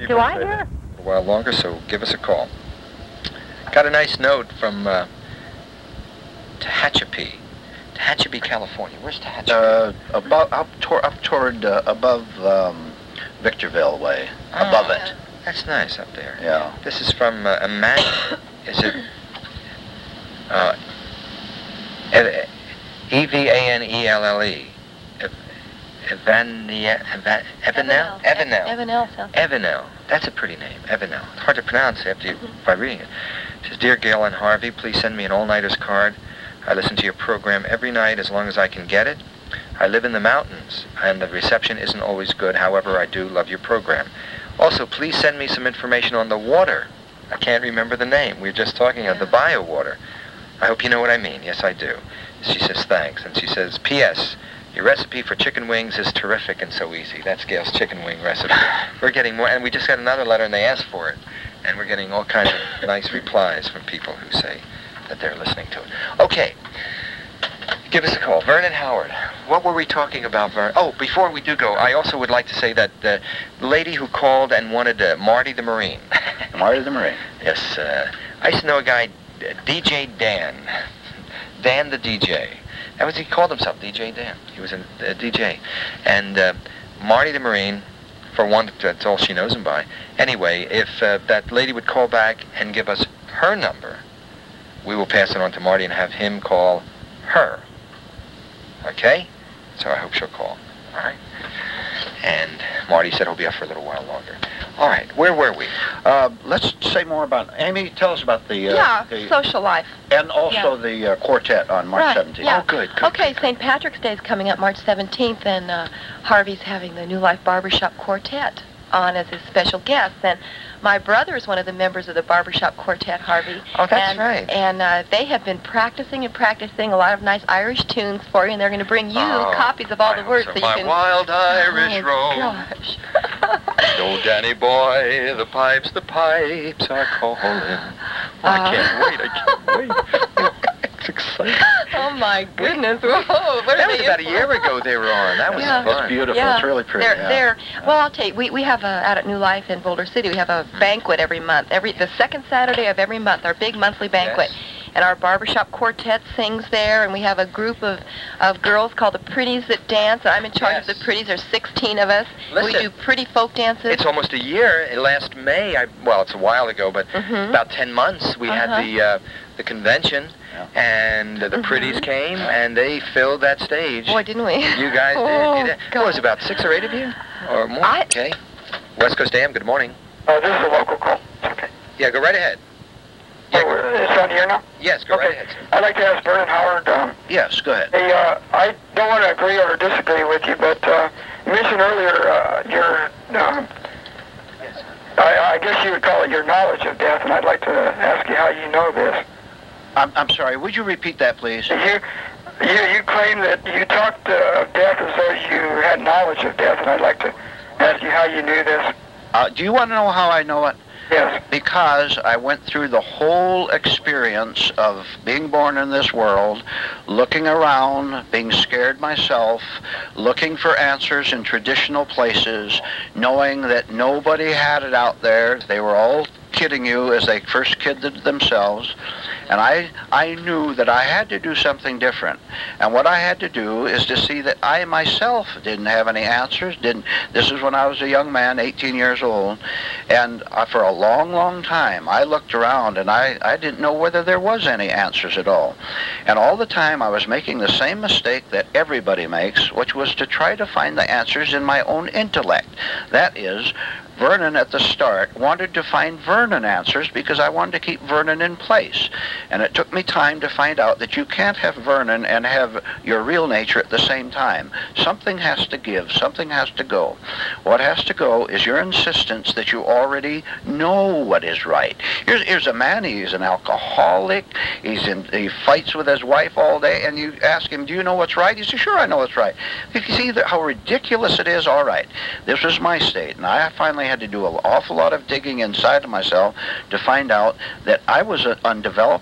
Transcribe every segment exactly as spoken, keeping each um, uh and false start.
Do I hear? A while longer, so give us a call. Got a nice note from uh, Tehachapi, Tehachapi, California. Where's Tehachapi? Uh, above, up, tor up toward, uh, above um, Victorville way, oh, above it. That's nice up there. Yeah. This is from uh, Emmanuel. Is it? Uh, E V A N E L L E. Evanel. Evanel. Evanel. Evanel. Evanel. That's a pretty name. Evanel. It's hard to pronounce after you, by reading it. It says, Dear Gail and Harvey, please send me an all-nighters card. I listen to your program every night as long as I can get it. I live in the mountains, and the reception isn't always good. However, I do love your program. Also, please send me some information on the water. I can't remember the name. We were just talking of the bio water. I hope you know what I mean. Yes, I do. She says, thanks. And she says, P S Your recipe for chicken wings is terrific and so easy. That's Gail's chicken wing recipe. We're getting more, and we just got another letter and they asked for it. And we're getting all kinds of nice replies from people who say that they're listening to it. Okay. Give us a call. Vernon Howard. What were we talking about, Vernon? Oh, before we do go, I also would like to say that the lady who called and wanted uh, Marty the Marine. Marty the Marine. Yes. Uh, I used to know a guy, D J Dan. Dan the D J. That was, he called himself D J Dan. He was a, a D J. And uh, Marty the Marine, for one, that's all she knows him by. Anyway, if uh, that lady would call back and give us her number, we will pass it on to Marty and have him call her. Okay? So I hope she'll call. All right? And Marty said he'll be up for a little while longer. All right, where were we? Uh, let's say more about, Amy, tell us about the... Uh, yeah, the, social life. And also yeah. the uh, quartet on March right, seventeenth. Yeah. Oh, good, good. Okay, good, Saint Patrick's Day is coming up March seventeenth, and uh, Harvey's having the New Life Barbershop Quartet on as his special guest. And my brother is one of the members of the Barbershop Quartet, Harvey. Oh, that's and, right. And uh, they have been practicing and practicing a lot of nice Irish tunes for you, and they're going to bring you oh, copies of all the words so so you my can... wild Irish oh, road. Gosh. Oh, Danny boy, the pipes, the pipes are calling. Oh, I Uh, can't wait, I can't wait. It's exciting. Oh, my goodness. Whoa, what That are was they about a in year for? ago they were on. That was Yeah. fun. It's beautiful. Yeah. It's really pretty. They're, yeah. they're, well, I'll tell you, we, we have a, out at New Life in Boulder City, we have a banquet every month. Every the second Saturday of every month, our big monthly banquet. Yes. And our barbershop quartet sings there, and we have a group of, of girls called the Pretties that dance, and I'm in charge Yes. of the Pretties. There's sixteen of us. Listen, we do pretty folk dances. It's almost a year. Last May, I, well, it's a while ago, but Mhm. about ten months, we Uh-huh. had the uh, the convention, Yeah. and uh, the Mhm. Pretties came, and they filled that stage. Boy, didn't we? You guys Oh, did. You did. God. What was it, about six or eight of you? Or more? I- Okay. West Coast A M, good morning. Uh, this is a local call. Okay. Yeah, go right ahead. Oh, Yeah, it's on here now? yes, go Okay. right ahead. sir. I'd like to ask Vernon Howard, um, Yes, go ahead. hey, uh, I don't want to agree or disagree with you, but uh, you mentioned earlier uh, your, uh, Yes. I, I guess you would call it your knowledge of death, and I'd like to ask you how you know this. I'm, I'm sorry, would you repeat that, please? You, you, you claim that you talked uh, of death as though you had knowledge of death, and I'd like to ask you how you knew this. Uh, do you want to know how I know it? Yes. Because I went through the whole experience of being born in this world, looking around, being scared myself, looking for answers in traditional places, knowing that nobody had it out there. They were all kidding you as they first kidded themselves. And I, I knew that I had to do something different. And what I had to do is to see that I myself didn't have any answers. Didn't. This is when I was a young man, eighteen years old. And uh, for a long, long time, I looked around and I, I didn't know whether there was any answers at all. And all the time I was making the same mistake that everybody makes, which was to try to find the answers in my own intellect. That is, Vernon at the start wanted to find Vernon answers because I wanted to keep Vernon in place. And it took me time to find out that you can't have Vernon and have your real nature at the same time. Something has to give. Something has to go. What has to go is your insistence that you already know what is right. Here's, here's a man, he's an alcoholic, he's in, he fights with his wife all day, and you ask him, do you know what's right? He says, sure, I know what's right. You see that how ridiculous it is? All right. This was my state, and I finally had to do an awful lot of digging inside of myself to find out that I was an undeveloped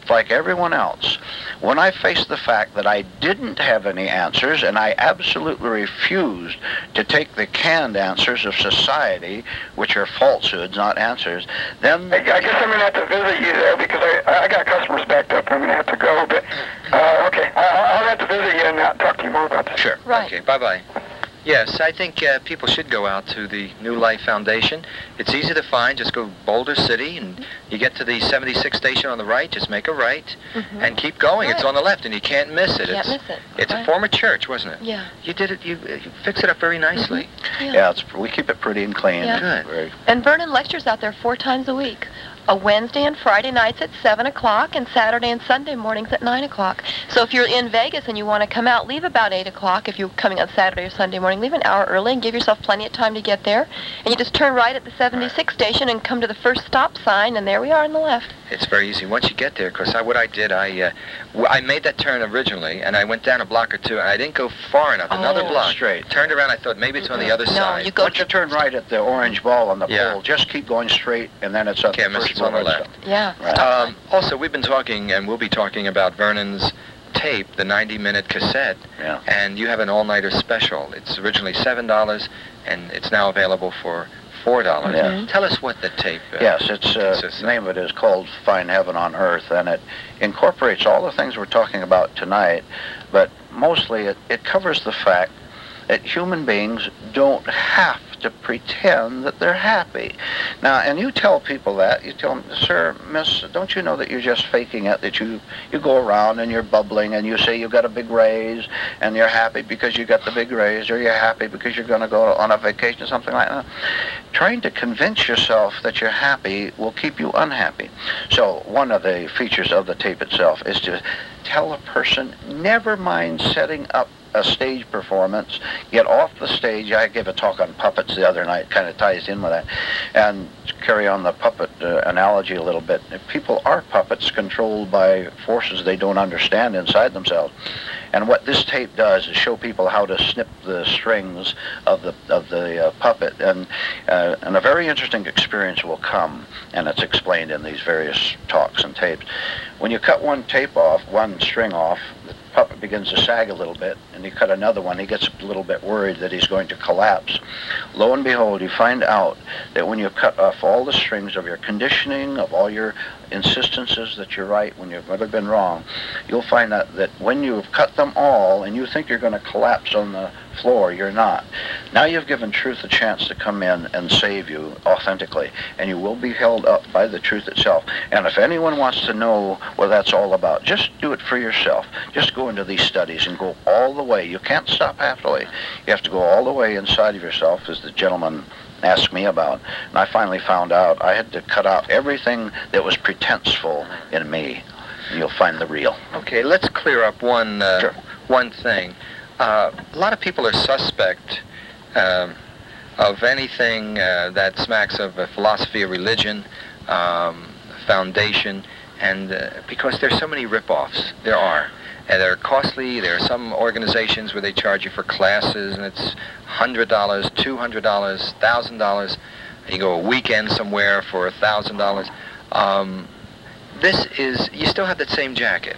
like everyone else, when I faced the fact that I didn't have any answers and I absolutely refused to take the canned answers of society, which are falsehoods, not answers, then... I, I guess I'm going to have to visit you there because I, I got customers backed up. I'm going to have to go, but, uh, okay, I, I'll have to visit you and uh, talk to you more about that. Sure. Right. Okay, bye-bye. Yes, I think uh, people should go out to the New Life Foundation. It's easy to find. Just go Boulder City, and you get to the seventy-six station on the right. Just make a right, Mm-hmm. and keep going. Right. It's on the left, and you can't miss it. Can't it's, miss it. It's Right. a former church, wasn't it? Yeah. You did it. You, you fixed it up very nicely. Yeah. Yeah, it's, we keep it pretty and clean. Yeah. Good. Very- And Vernon lectures out there four times a week. A Wednesday and Friday nights at seven o'clock, and Saturday and Sunday mornings at nine o'clock. So if you're in Vegas and you want to come out, leave about eight o'clock. If you're coming on Saturday or Sunday morning, leave an hour early and give yourself plenty of time to get there. And you just turn right at the seventy-six station and come to the first stop sign, and there we are on the left. It's very easy. Once you get there, because I, what I did, I uh, w- I made that turn originally, and I went down a block or two, and I didn't go far enough. Another Oh. block. Straight. Turned around. I thought maybe it's on the other No, side. you go Once you turn right at the orange ball on the Yeah. pole, just keep going straight, and then it's up Can't the miss first it's on the bullet. left. Yeah. Right. stop Um, also, we've been talking, and we'll be talking about Vernon's tape, the ninety-minute cassette, Yeah. and you have an all-nighter special. It's originally seven dollars, and it's now available for four dollars. Yeah. Mhm. Tell us what the tape uh, Yes, it's uh, consists the of. name of it is called Find Heaven on Earth, and it incorporates all the things we're talking about tonight, but mostly it, it covers the fact that human beings don't have to pretend that they're happy. Now, and you tell people that, you tell them, sir, miss, don't you know that you're just faking it, that you, you go around and you're bubbling and you say you got a big raise and you're happy because you got the big raise, or you're happy because you're going to go on a vacation or something like that. Trying to convince yourself that you're happy will keep you unhappy. So one of the features of the tape itself is to tell a person, never mind setting up a stage performance, get off the stage. I gave a talk on puppets the other night, kind of ties in with that, and to carry on the puppet uh, analogy a little bit. If people are puppets controlled by forces they don't understand inside themselves. And what this tape does is show people how to snip the strings of the of the uh, puppet, and uh, and a very interesting experience will come, and it's explained in these various talks and tapes. When you cut one tape off, one string off, the puppet begins to sag a little bit, and you cut another one, he gets a little bit worried that he's going to collapse. Lo and behold, you find out that when you cut off all the strings of your conditioning, of all your insistences that you're right when you've never been wrong, you'll find out that when you've cut them all and you think you're going to collapse on the floor, you're not. Now you've given truth a chance to come in and save you authentically, and you will be held up by the truth itself. And if anyone wants to know what that's all about, just do it for yourself. Just go into these studies and go all the way. You can't stop halfway. You have to go all the way inside of yourself, as the gentleman asked me about. And I finally found out I had to cut out everything that was pretenseful in me, and you'll find the real. Okay, let's clear up one uh, Sure. one thing. Uh, a lot of people are suspect um, of anything uh, that smacks of a philosophy of religion, um, foundation, and uh, because there's so many rip-offs, there are. And they're costly. There are some organizations where they charge you for classes, and it's one hundred dollars, two hundred dollars, one thousand dollars. You go a weekend somewhere for one thousand dollars. Um, this is, you still have that same jacket.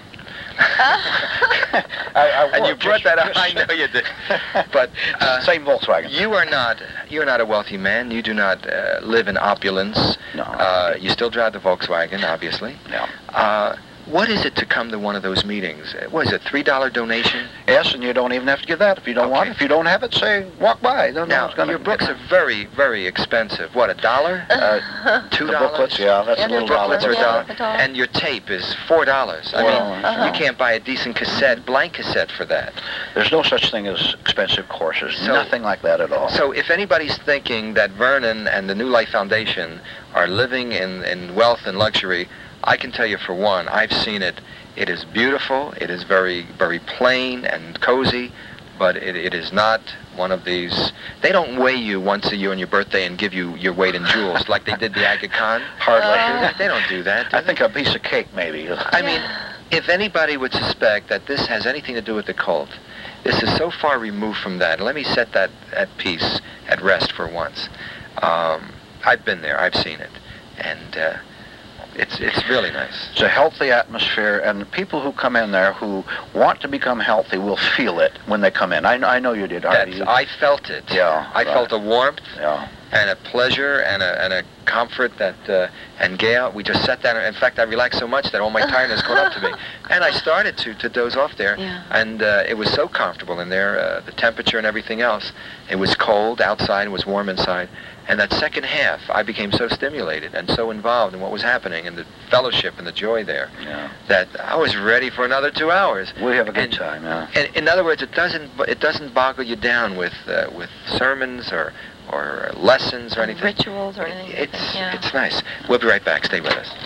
I, I And you worked brought just- that up. I know you did. But uh, same Volkswagen. you are not. You're not a wealthy man. You do not uh, live in opulence. No. Uh, you still drive the Volkswagen, obviously. Yeah. Uh, what is it to come to one of those meetings? Uh, What is it? Three dollar donation? Yes, and you don't even have to give that if you don't want it. Okay. If you don't have it, say walk by. No, no Now, one's gonna your books get are very, very expensive. What, a dollar? Uh, Two the dollars? booklets, yeah, that's Yeah, a little the dollar. Booklets are a Yeah, dollar. a dollar. And your tape is four dollars. I Four mean, dollars, Uh-huh. you can't buy a decent cassette, blank cassette for that. There's no such thing as expensive courses. So- Nothing like that at all. So if anybody's thinking that Vernon and the New Life Foundation are living in, in wealth and luxury, I can tell you for one, I've seen it. It is beautiful. It is very, very plain and cozy, but it, it is not one of these. They don't weigh you once a year on your birthday and give you your weight in jewels like they did the Aga Khan. Hardly. Uh, They don't do that. do I they? think a piece of cake, maybe. I mean, if anybody would suspect that this has anything to do with the cult, this is so far removed from that. Let me set that at peace, at rest for once. Um, I've been there. I've seen it. And uh, It's it's really nice. It's a healthy atmosphere, and people who come in there who want to become healthy will feel it when they come in. I, I know you did, Harvey. That's, I felt it. Yeah, I right. felt a warmth Yeah. and a pleasure and a and a comfort that uh, and Gail, we just sat down. In fact, I relaxed so much that all my tiredness caught up to me, and I started to to doze off there. Yeah. And uh, it was so comfortable in there, uh, the temperature and everything else. It was cold outside, it was warm inside. And that second half, I became so stimulated and so involved in what was happening and the fellowship and the joy there, Yeah. that I was ready for another two hours. We have a good And- time, yeah. And in other words, it doesn't it doesn't boggle you down with uh, with sermons or or lessons or anything. Rituals or anything. It's yeah. it's nice. We'll be right back. Stay with us.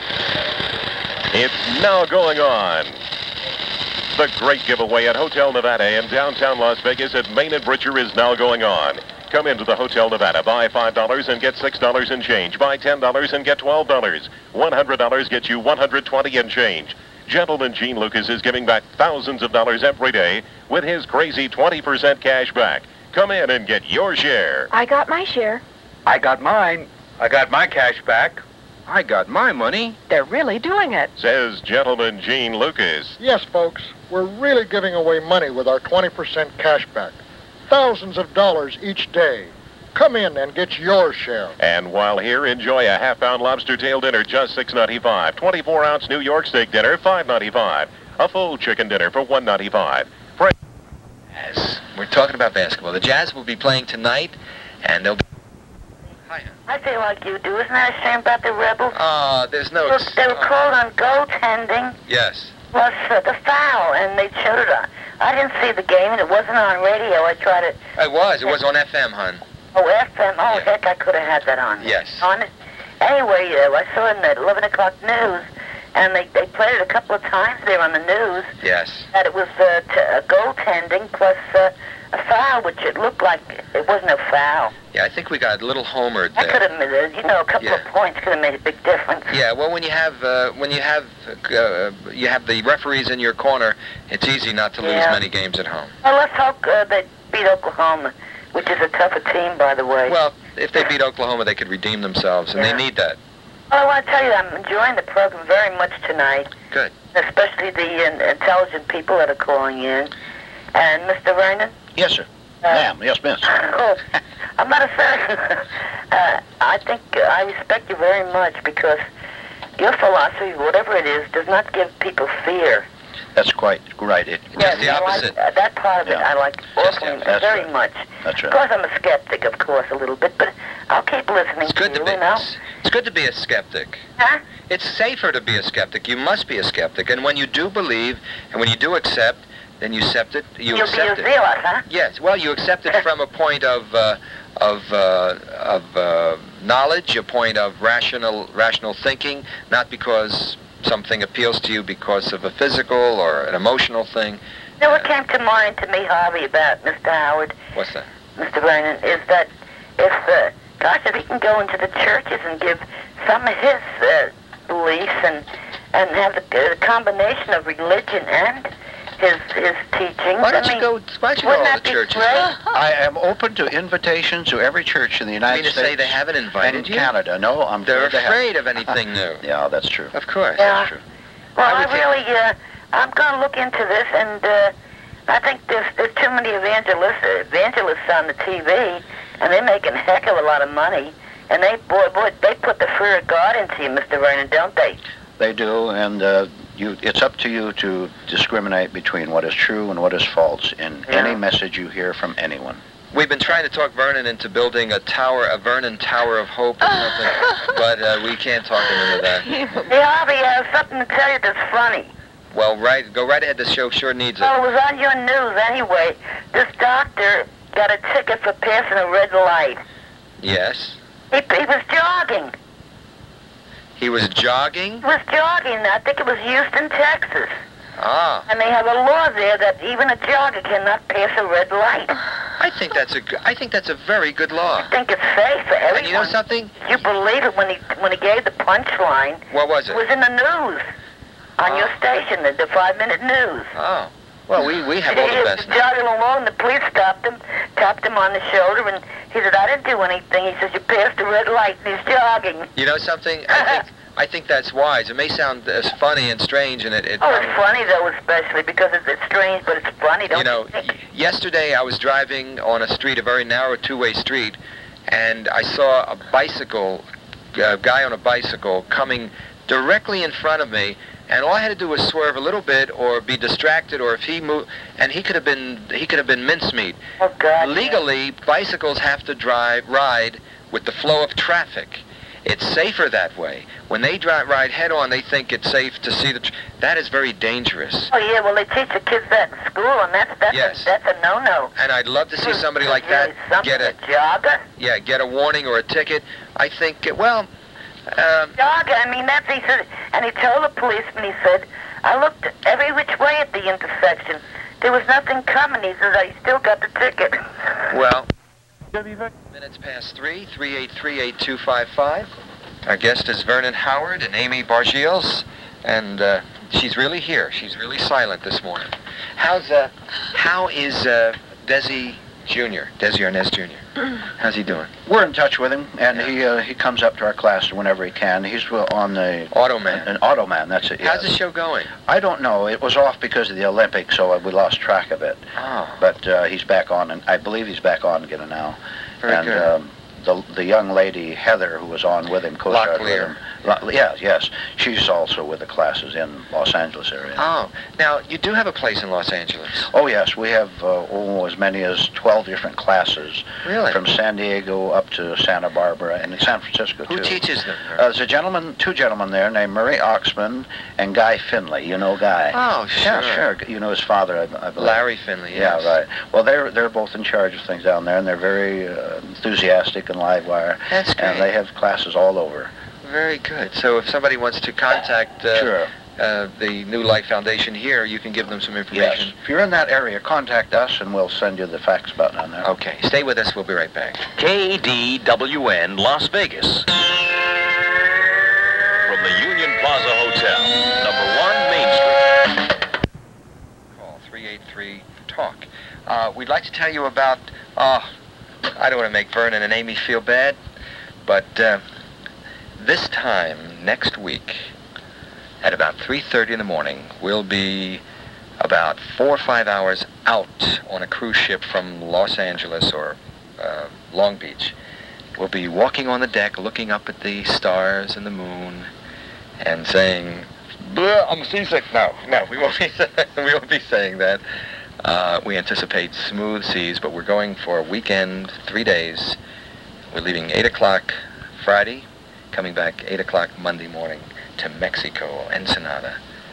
It's now going on. The great giveaway at Hotel Nevada in downtown Las Vegas at Main and Bridger is now going on. Come into the Hotel Nevada, buy five dollars and get six dollars in change. Buy ten dollars and get twelve dollars. one hundred dollars gets you one hundred twenty dollars in change. Gentleman Gene Lucas is giving back thousands of dollars every day with his crazy twenty percent cash back. Come in and get your share. I got my share. I got mine. I got my cash back. I got my money. They're really doing it. Says Gentleman Gene Lucas. Yes, folks, we're really giving away money with our twenty percent cash back. Thousands of dollars each day. Come in and get your share. And while here, enjoy a half-pound lobster tail dinner, just six ninety-five. twenty-four ounce New York steak dinner, five ninety-five. A full chicken dinner for one ninety-five. Pray- Yes, we're talking about basketball. The Jazz will be playing tonight, and they'll be... Hi. I feel like you do. Isn't that a shame about the Rebels? Ah, there's no... Well, they were oh, called on goaltending Yes. plus uh, the foul, and they showed it on. I didn't see the game, and it wasn't on radio. I tried it. It was. It was on F M, hon. Oh, F M. Oh, Yeah. heck, I could have had that on. Yes. On it. Anyway, uh, I saw it in the eleven o'clock news, and they, they played it a couple of times there on the news, Yes. that it was uh, t- uh, goaltending plus uh, a foul, which it looked like it wasn't a foul. Yeah, I think we got a little homered That could there. have, made, uh, you know, a couple Yeah. of points could have made a big difference. Yeah, well, when you have uh, when you have uh, you have the referees in your corner, it's easy not to lose Yeah. many games at home. Well, let's hope uh, they beat Oklahoma, which is a tougher team, by the way. Well, if they beat Oklahoma, they could redeem themselves, and Yeah. they need that. Well, I want to tell you, I'm enjoying the program very much tonight, Good. especially the uh, intelligent people that are calling in. And Mister Vernon? Yes, sir. Uh, Ma'am, yes, miss. Oh, I'm not a fan. uh, I think uh, I respect you very much because your philosophy, whatever it is, does not give people fear. That's quite right. It, Just the I like, opposite. uh, that part of it Yeah. I like Just the awfully opposite. That's very right. much. That's Of right. course, I'm a skeptic, of course, a little bit, but I'll keep listening It's good to to you, be. you know? It's, it's good to be a skeptic. Huh? It's safer to be a skeptic. You must be a skeptic, and when you do believe, and when you do accept, then you accept it. You You'll be accept a it. zealot, huh? Yes. Well, you accept it from a point of uh, of uh, of uh, knowledge, a point of rational rational thinking, not because something appeals to you because of a physical or an emotional thing. You know what came to mind to me, Harvey, about Mister Howard, What's that? Mister Vernon, is that if, uh, gosh, if he can go into the churches and give some of his uh, beliefs and and have the, uh, the combination of religion and his his teachings. Why don't I you mean, go? Why don't you go wouldn't to all that the be churches? great? I am open to invitations to every church in the You United mean to States say they haven't and invited in you? Canada. No, I'm They're afraid they haven't. afraid of anything new. Yeah, that's true. Of course. Yeah. True. Well, I I, would think- really, uh, I'm going to look into this, and uh, I think there's, there's too many evangelists, evangelists on the T V, and they're making a heck of a lot of money. And they, boy, boy, they put the fear of God into you, Mister Vernon, don't they? They do, and uh, you, it's up to you to discriminate between what is true and what is false in Yeah. any message you hear from anyone. We've been trying to talk Vernon into building a tower, a Vernon Tower of Hope or something, but uh, we can't talk him into that. Hey, Harvey, I have something to tell you that's funny. Well, right, go right ahead. The show sure needs it. Well, it was on your news anyway. This doctor got a ticket for passing a red light. Yes. He, he was jogging. He was jogging. He was jogging. I think it was Houston, Texas. Ah, And they have a law there that even a jogger cannot pass a red light. I think that's a. g- I think that's a very good law. I think it's safe for everyone. And you know something? You believe it when he when he gave the punchline. What was It it? was in the news on Oh. your station, the, the five-minute news. Oh, well, we we have all he the was best now. jogging along. The police stopped him, tapped him on the shoulder, and he said, "I didn't do anything." He says, "You passed the red light," and he's jogging. You know something? I think I think that's wise. It may sound uh, funny and strange, and it... it oh, it's funny, though, especially, because it's, it's strange, but it's funny, don't you know, you think? Yesterday I was driving on a street, a very narrow two-way street, and I saw a bicycle, a guy on a bicycle coming directly in front of me, and all I had to do was swerve a little bit or be distracted, or if he moved, and he could have been he could have been mincemeat. Oh, God. Legally, yeah. bicycles have to drive ride with the flow of traffic. It's safer that way. When they drive, ride head-on, they think it's safe to see the... Tr that is very dangerous. Oh, yeah, well, they teach the kids that in school, and that's, that's, yes. a, that's a no-no. And I'd love to see somebody It's like really that get a... a jogger? Yeah, get a warning or a ticket. I think, well... Um, Jogger, I mean, that's... He said, and he told the policeman, he said, I looked every which way at the intersection. There was nothing coming. He says, I still got the ticket. Well... Minutes past three, three eight three, eight two five five. Our guest is Vernon Howard and Amy Bargiels, and uh, she's really here. She's really silent this morning. How's uh, how is uh, Desi Junior, Desi Arnaz Junior? How's he doing? We're in touch with him, and he uh, he comes up to our class whenever he can. He's uh, on the Automan. An Automan, that's it. How's yes. the show going? I don't know. It was off because of the Olympics, so we lost track of it. Oh. But uh, he's back on, and I believe he's back on again now. Very and, good. Um, the the young lady Heather, who was on with him, co-starred with him. Lo- yes, yes. She's also with the classes in Los Angeles area. Oh, now you do have a place in Los Angeles. Oh yes, we have uh, oh, as many as twelve different classes. Really? From San Diego up to Santa Barbara and in San Francisco Who too. teaches them? Uh, there's a gentleman, two gentlemen there named Murray Oxman and Guy Finley. You know Guy? Oh, sure. Yeah, sure. You know his father, I, I believe. Larry Finley. Yes. Yeah, right. Well, they're they're both in charge of things down there, and they're very uh, enthusiastic and live wire. That's great. And they have classes all over. Very good. So if somebody wants to contact uh, Sure. uh, the New Life Foundation here, you can give them some information. Yes. If you're in that area, contact us, and we'll send you the facts about down there. Okay. Stay with us. We'll be right back. K D W N Las Vegas. From the Union Plaza Hotel, number one Main Street. Call three eight three talk. Uh, we'd like to tell you about, uh, I don't want to make Vernon and Amy feel bad, but uh, this time next week at about three thirty in the morning, we'll be about four or five hours out on a cruise ship from Los Angeles or uh, Long Beach. We'll be walking on the deck, looking up at the stars and the moon, and saying, "Bleh, I'm seasick." No, no, we won't be. We won't be saying that. Uh, we anticipate smooth seas, but we're going for a weekend, three days. We're leaving eight o'clock Friday, coming back eight o'clock Monday morning to Mexico, Ensenada.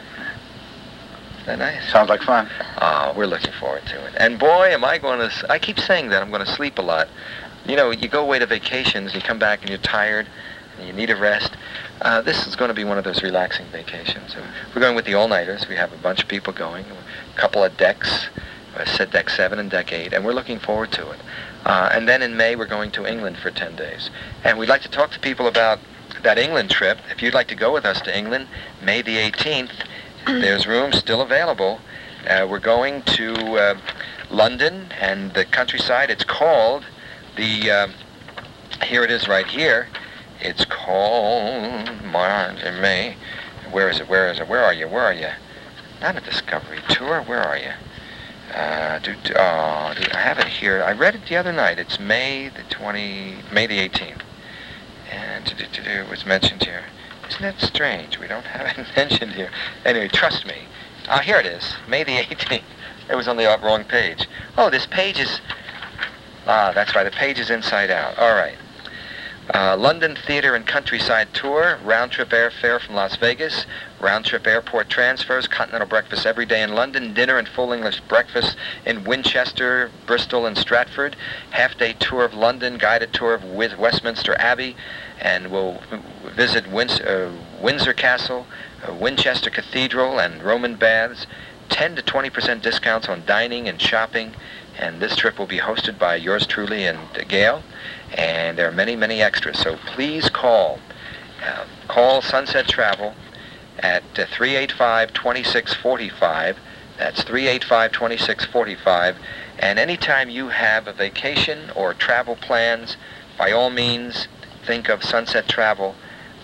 Isn't that nice? Sounds like fun. Oh, we're looking forward to it. And boy, am I going to... I keep saying that I'm going to sleep a lot. You know, you go away to vacations, you come back and you're tired, and you need a rest. Uh, this is going to be one of those relaxing vacations. We're going with the all-nighters. We have a bunch of people going, a couple of decks, I said deck seven and deck eight, and we're looking forward to it. Uh, and then in May, we're going to England for ten days. And we'd like to talk to people about that England trip. If you'd like to go with us to England, May the eighteenth, there's room still available. Uh, we're going to uh, London and the countryside. It's called the, uh, here it is right here. It's called, March and May. Where is it? Where is it? Where are you? Where are you? Not a Discovery Tour. Where are you? Uh, do, do, oh, do, I have it here. I read it the other night. It's May the twenty, May the eighteenth, and do, do, do, do, it was mentioned here. Isn't that strange? We don't have it mentioned here. Anyway, trust me. Ah, uh, here it is, May the eighteenth. It was on the wrong page. Oh, this page is. Ah, that's right. The page is inside out. All right. Uh, London Theater and Countryside Tour, round-trip airfare from Las Vegas, round-trip airport transfers, continental breakfast every day in London, dinner and full English breakfast in Winchester, Bristol, and Stratford, half-day tour of London, guided tour of Westminster Abbey, and we'll visit Wins- uh, Windsor Castle, uh, Winchester Cathedral, and Roman baths, ten to twenty percent discounts on dining and shopping, and this trip will be hosted by yours truly and uh, Gail. And there are many, many extras. So please call. Uh, call Sunset Travel at uh, three eight five, two six four five. That's three eight five, two six four five. And anytime you have a vacation or travel plans, by all means, think of Sunset Travel.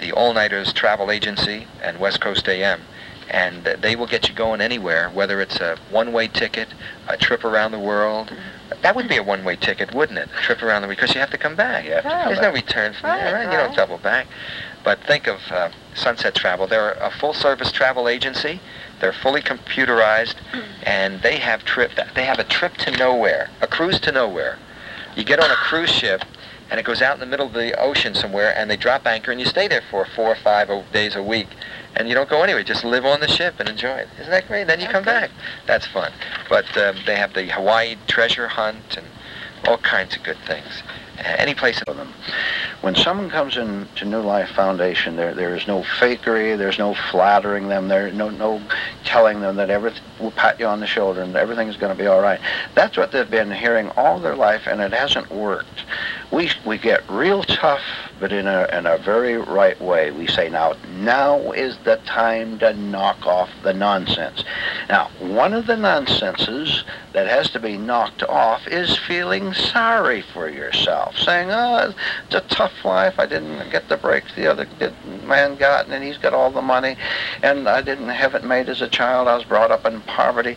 the All Nighters Travel Agency and West Coast A M. And uh, they will get you going anywhere, whether it's a one-way ticket, a trip around the world. That would be a one-way ticket, wouldn't it? A trip around the world, because you have to come back. You have to come There's back. no return from Right, there, right? You right. don't double back. But think of uh, Sunset Travel. They're a full-service travel agency. They're fully computerized, and they have trip. They have a trip to nowhere, a cruise to nowhere. You get on a cruise ship, and it goes out in the middle of the ocean somewhere, and they drop anchor, and you stay there for four or five days a week, and you don't go anywhere. Just live on the ship and enjoy it. Isn't that great? Then you come back. That's fun. But um, they have the Hawaii treasure hunt and all kinds of good things. Uh, any place in them. When someone comes in to New Life Foundation, there there is no fakery, there's no flattering them, there's no no telling them that everything will pat you on the shoulder and everything's going to be all right. That's what they've been hearing all their life, and it hasn't worked. We we get real tough, but in a in a very right way. We say now now is the time to knock off the nonsense. Now, one of the nonsenses that has to be knocked off is feeling sorry for yourself, saying, "Oh, it's a tough life. I didn't get the breaks the other man got, and he's got all the money, and I didn't have it made as a child. I was brought up in poverty."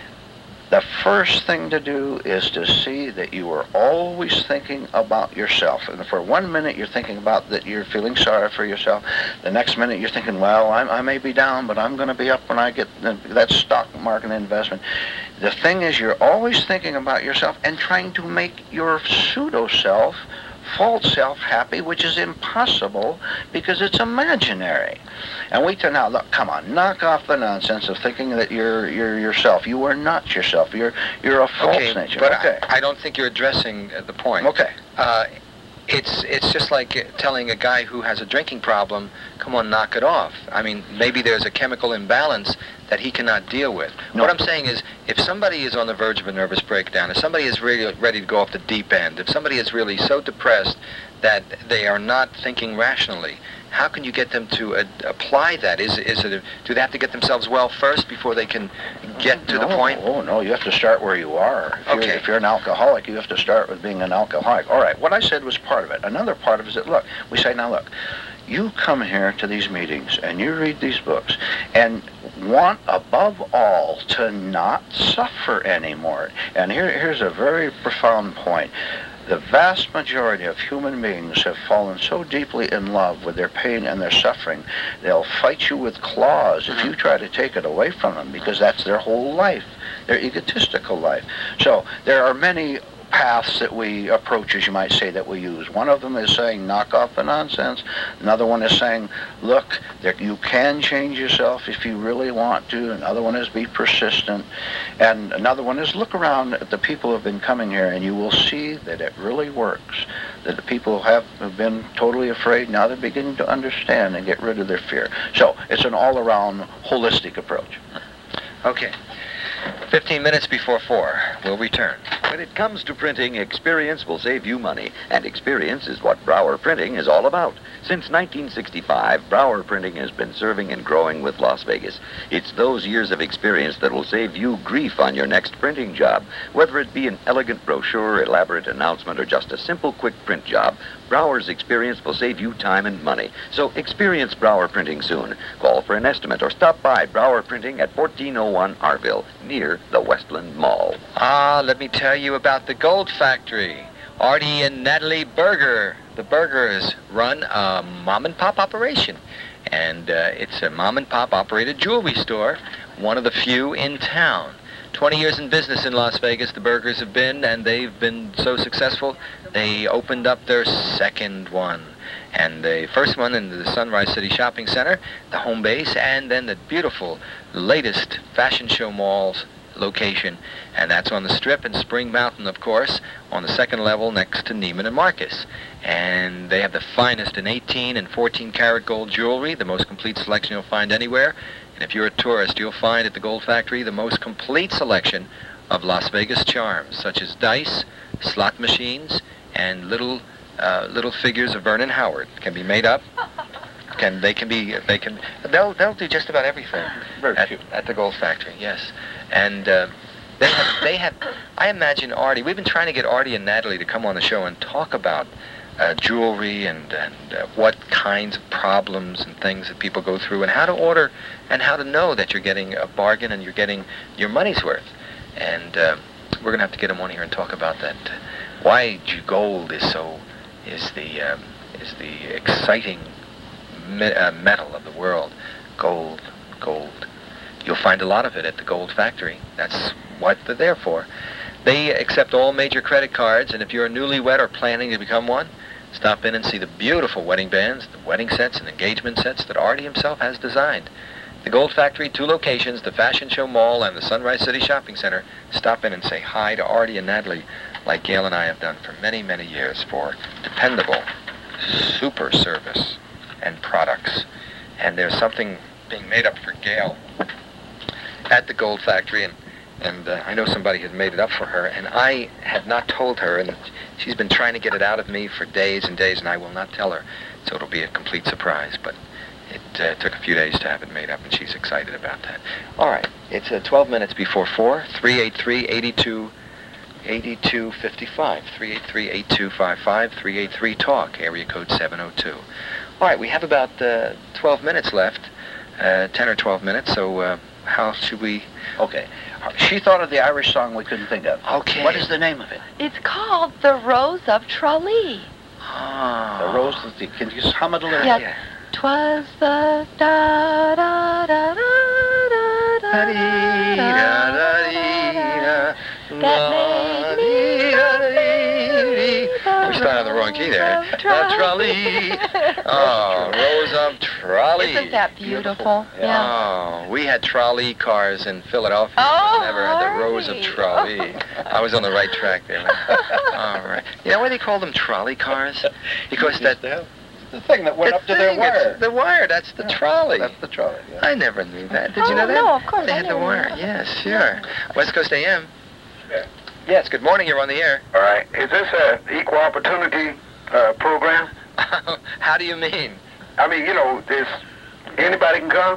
The first thing to do is to see that you are always thinking about yourself. And for one minute you're thinking about that you're feeling sorry for yourself. The next minute you're thinking, well, I'm, I may be down, but I'm going to be up when I get that stock market investment. The thing is, you're always thinking about yourself and trying to make your pseudo-self, false self happy, which is impossible because it's imaginary. And we tell now, look, come on, knock off the nonsense of thinking that you're you're yourself. You are not yourself. You're you're a false Okay, nature. but okay. I, I don't think you're addressing uh, the point. Okay. Uh, it's it's just like uh, telling a guy who has a drinking problem, come on, knock it off. I mean, maybe there's a chemical imbalance that he cannot deal with. No. What I'm saying is, if somebody is on the verge of a nervous breakdown, if somebody is really ready to go off the deep end, if somebody is really so depressed that they are not thinking rationally, how can you get them to uh, apply that? Is is it a, do they have to get themselves well first before they can get to no, the point? Oh, no, you have to start where you are. If, Okay. you're, if you're an alcoholic, you have to start with being an alcoholic. All right, what I said was part of it. Another part of it is that, look, we say, now look, you come here to these meetings and you read these books and want, above all, to not suffer anymore. And here, here's a very profound point. The vast majority of human beings have fallen so deeply in love with their pain and their suffering, they'll fight you with claws if you try to take it away from them, because that's their whole life, their egotistical life. So there are many paths that we approach, as you might say, that we use. One of them is saying, knock off the nonsense. Another one is saying, look, there, you can change yourself if you really want to. Another one is be persistent. And another one is look around at the people who have been coming here, and you will see that it really works. That the people who have, have been totally afraid, now they're beginning to understand and get rid of their fear. So it's an all-around holistic approach. Okay. Fifteen minutes before four. We'll return. When it comes to printing, experience will save you money, and experience is what Brower Printing is all about. Since nineteen sixty-five, Brower Printing has been serving and growing with Las Vegas. It's those years of experience that will save you grief on your next printing job. Whether it be an elegant brochure, elaborate announcement, or just a simple quick print job, Brower's experience will save you time and money. So experience Brower Printing soon. Call for an estimate or stop by Brower Printing at fourteen oh one Arville, near the Westland Mall. Ah, let me tell you about the Gold Factory. Artie and Natalie Berger. The Bergers run a mom and pop operation. And uh, it's a mom and pop operated jewelry store, one of the few in town. twenty years in business in Las Vegas, the Bergers have been, and they've been so successful, they opened up their second one. And the first one in the Sunrise City Shopping Center, the home base, and then the beautiful latest fashion show malls location, and that's on the Strip in Spring Mountain, of course, on the second level next to Neiman and Marcus. And they have the finest in eighteen and fourteen karat gold jewelry, the most complete selection you'll find anywhere. And if you're a tourist, you'll find at the Gold Factory the most complete selection of Las Vegas charms, such as dice, slot machines, and little uh, little figures of Vernon Howard. Can be made up. Can they can be they can they'll they'll do just about everything Very at, cute. at the Gold Factory. Yes, and uh, they have they have. I imagine Artie. We've been trying to get Artie and Natalie to come on the show and talk about uh, jewelry and, and uh, what kinds of problems and things that people go through and how to order and how to know that you're getting a bargain and you're getting your money's worth. And uh, we're going to have to get him on here and talk about that. Why gold is so, is the, um, is the exciting me- uh, metal of the world. Gold, gold. You'll find a lot of it at the Gold Factory. That's what they're there for. They accept all major credit cards, and if you're a newlywed or planning to become one, stop in and see the beautiful wedding bands, the wedding sets and engagement sets that Artie himself has designed. The Gold Factory, two locations, the Fashion Show Mall and the Sunrise City Shopping Center. Stop in and say hi to Artie and Natalie, like Gail and I have done for many, many years, for dependable, super service and products. And there's something being made up for Gail at the Gold Factory, and And uh, I know somebody had made it up for her, and I had not told her, and she's been trying to get it out of me for days and days, and I will not tell her, so it'll be a complete surprise. But it uh, took a few days to have it made up, and she's excited about that. All right, it's uh, twelve minutes before four, three eight three, eight two eight two five five, three eight three, eight two five five, three eight three, talk, area code seven oh two. All right, we have about uh, twelve minutes left, uh, ten or twelve minutes, so uh, how should we... Okay. She thought of the Irish song we couldn't think of. Okay. What is the name of it? It's called The Rose of Tralee. Oh. The Rose of the... Can you just hum it a little? Yeah. Yeah. 'Twas the da da da da da da da that made me. We started on the wrong key there. The trolley. Oh, Rose of Trolley. Isn't that beautiful? Yeah. Oh, we had trolley cars in Philadelphia. Oh, We never had the Rose of Trolley. I was on the right track there. All right. You know why they call them trolley cars? Because that... The thing that went the up to their thing, wire. it's the wire, that's the trolley. That's the trolley, yeah. I never knew that. Did Oh, you know that? no, of course, They I had the never knew wire. that. Yes, sure. West Coast A M. Yeah. Yes, good morning. You're on the air. All right. Is this a equal opportunity uh, program? How do you mean? I mean, you know, there's anybody can come?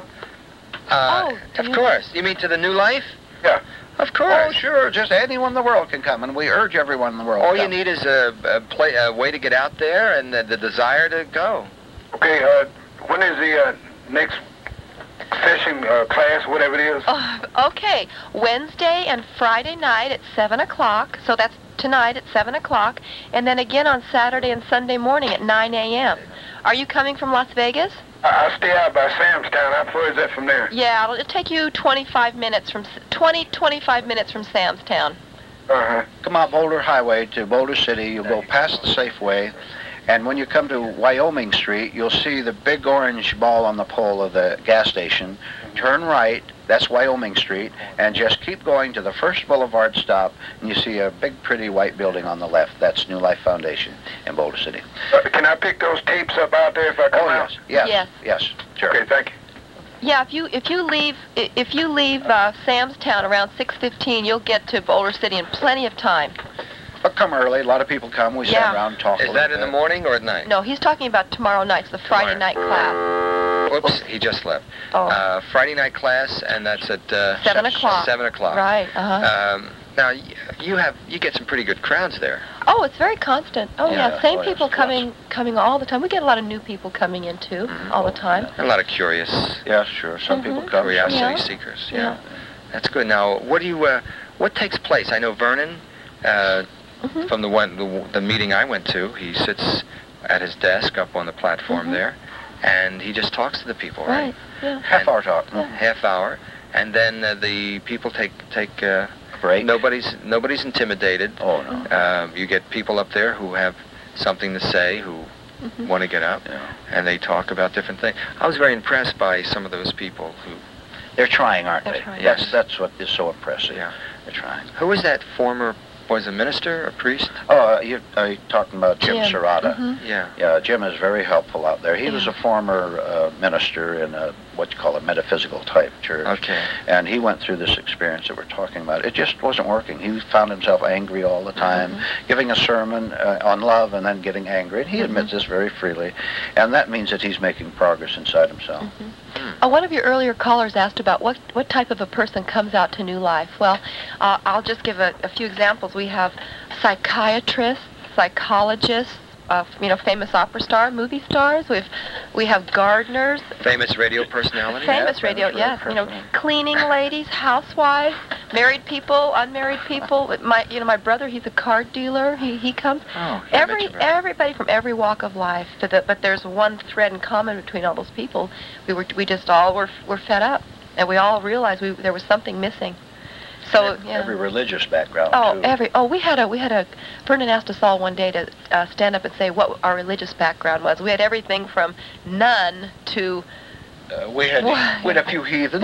Uh, Oh, do of you- course. You mean to the New Life? Yeah. Of Oh, course. sure. Just anyone in the world can come, and we urge everyone in the world All to you come. need is a, a, play, a way to get out there and the, the desire to go. Okay, uh, when is the uh, next session, uh, class, whatever it is? Oh, okay. Wednesday and Friday night at seven o'clock. So that's tonight at seven o'clock. And then again on Saturday and Sunday morning at nine a.m. Are you coming from Las Vegas? I, I stay out by Sam's Town. How far is that from there? Yeah, it'll, it'll take you twenty-five minutes from twenty, twenty-five minutes from Sam's Town. Uh-huh. Come out Boulder Highway to Boulder City. You'll go past the Safeway. And when you come to Wyoming Street, you'll see the big orange ball on the pole of the gas station. Turn right, that's Wyoming Street, and just keep going to the first boulevard stop, and you see a big, pretty white building on the left. That's New Life Foundation in Boulder City. Uh, can I pick those tapes up out there if I come Oh, out? yes, yes, Yes. yes, sure. Okay, thank you. Yeah, if you if you leave i- if you leave uh, Sam's Town around six fifteen, you'll get to Boulder City in plenty of time. But come early. A lot of people come. We Yeah. sit around and talk a Is little that in bit. the morning or at night? No, he's talking about tomorrow night, the Friday Tomorrow. night class. Whoops, he just left. Oh. Uh, Friday night class, and that's at... Uh, Seven o'clock. Seven o'clock. Right. Uh huh. Um, now, y- you have you get some pretty good crowds there. Oh, it's very constant. Oh yeah, Yeah, same oh, yes, people lots. coming coming all the time. We get a lot of new people coming in too, Mhm. all the time. A lot of curious Yeah, sure. Some Mhm. people come. curiosity Yeah. seekers. Yeah. Yeah. That's good. Now, what do you? Uh, what takes place? I know Vernon, uh, Mhm. from the one the, the meeting I went to. He sits at his desk up on the platform Mhm. there, and he just talks to the people, right? Right. Yeah. Half And- hour talk. Yeah. Half hour, and then uh, the people take take. Uh, Break. Nobody's nobody's intimidated. Oh, no. Um, you get people up there who have something to say, who Mhm. want to get up, Yeah. and they talk about different things. I was very impressed by some of those people who. They're trying, aren't They're they? trying. Yes, Yes. that's what is so impressive. Yeah. They're trying. Who was that former? Was a minister, a priest? Oh, uh, you, are you talking about Jim, Jim. Serrata? Mhm. Yeah. Yeah, Jim is very helpful out there. He was Yeah. a former uh, minister in a, what you call a metaphysical type church. Okay. And he went through this experience that we're talking about. It just wasn't working. He found himself angry all the time, Mhm. giving a sermon uh, on love and then getting angry. And he Mhm. admits this very freely. And that means that he's making progress inside himself. Mhm. Uh, one of your earlier callers asked about what, what type of a person comes out to New Life. Well, uh, I'll just give a, a few examples. We have psychiatrists, psychologists, uh, you know, famous opera star, movie stars. We've we have gardeners. Famous radio personality. Famous Yeah, radio, famous yes. radio You know, cleaning ladies, housewives, married people, unmarried people. My, you know, my brother, he's a card dealer. He he comes. Oh, yeah, every Mitch, right. everybody from every walk of life. But, the, but there's one thread in common between all those people. We were we just all were were fed up, and we all realized we there was something missing. So every, yeah. every religious background Oh, too. every oh, we had a we had a Vernon asked us all one day to uh, stand up and say what our religious background was. We had everything from none to. Uh, we had What? we had a few heathens.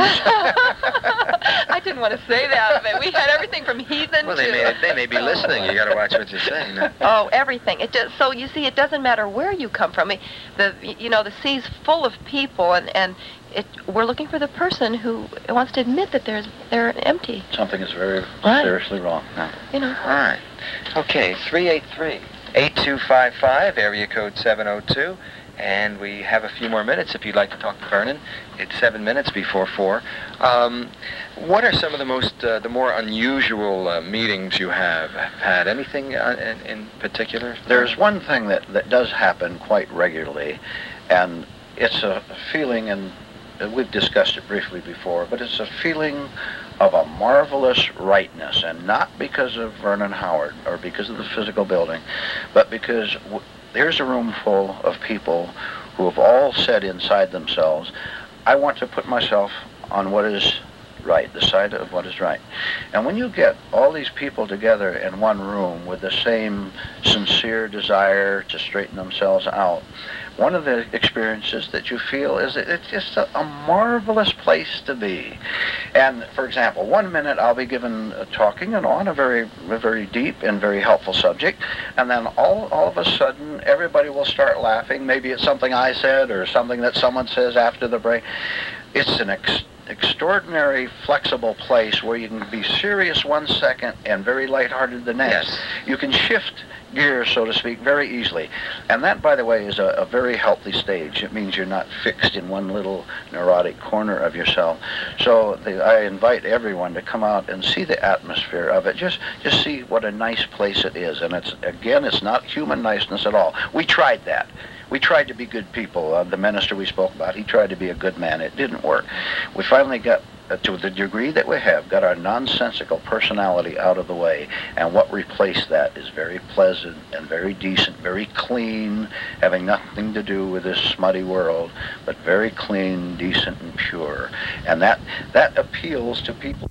I didn't want to say that, but we had everything from heathen Well, to. they may they may be listening. You got to watch what you're saying. No? Oh, everything. It does, so you see, it doesn't matter where you come from. I mean, the you know the sea's full of people, and and it we're looking for the person who wants to admit that there's they're empty. Something is very Right. seriously wrong now. You know. All right. Okay, three eight three, eight two five five, area code seven oh two. And we have a few more minutes if you'd like to talk to Vernon. It's seven minutes before four. Um, what are some of the most, uh, the more unusual uh, meetings you have had? Anything uh, in, in particular? There's one thing that, that does happen quite regularly, and it's a feeling, and we've discussed it briefly before, but it's a feeling of a marvelous rightness, and not because of Vernon Howard or because of the physical building, but because w- there's a room full of people who have all said inside themselves, I want to put myself on what is right, the side of what is right. And when you get all these people together in one room with the same sincere desire to straighten themselves out, one of the experiences that you feel is that it's just a, a marvelous place to be. And for example, one minute I'll be given uh, talking and on a very, a very deep and very helpful subject, and then all, all of a sudden everybody will start laughing. Maybe it's something I said or something that someone says after the break. It's an ex extraordinary flexible place where you can be serious one second and very lighthearted the next. Yes. You can shift gears, so to speak, very easily. And that, by the way, is a, a very healthy stage. It means you're not fixed in one little neurotic corner of yourself. So the, I invite everyone to come out and see the atmosphere of it. Just, just see what a nice place it is. And it's, again, it's not human niceness at all. We tried that. We tried to be good people. Uh, the minister we spoke about, he tried to be a good man. It didn't work. We finally got, uh, to the degree that we have, got our nonsensical personality out of the way. And what replaced that is very pleasant and very decent, very clean, having nothing to do with this smutty world, but very clean, decent, and pure. And that, that appeals to people.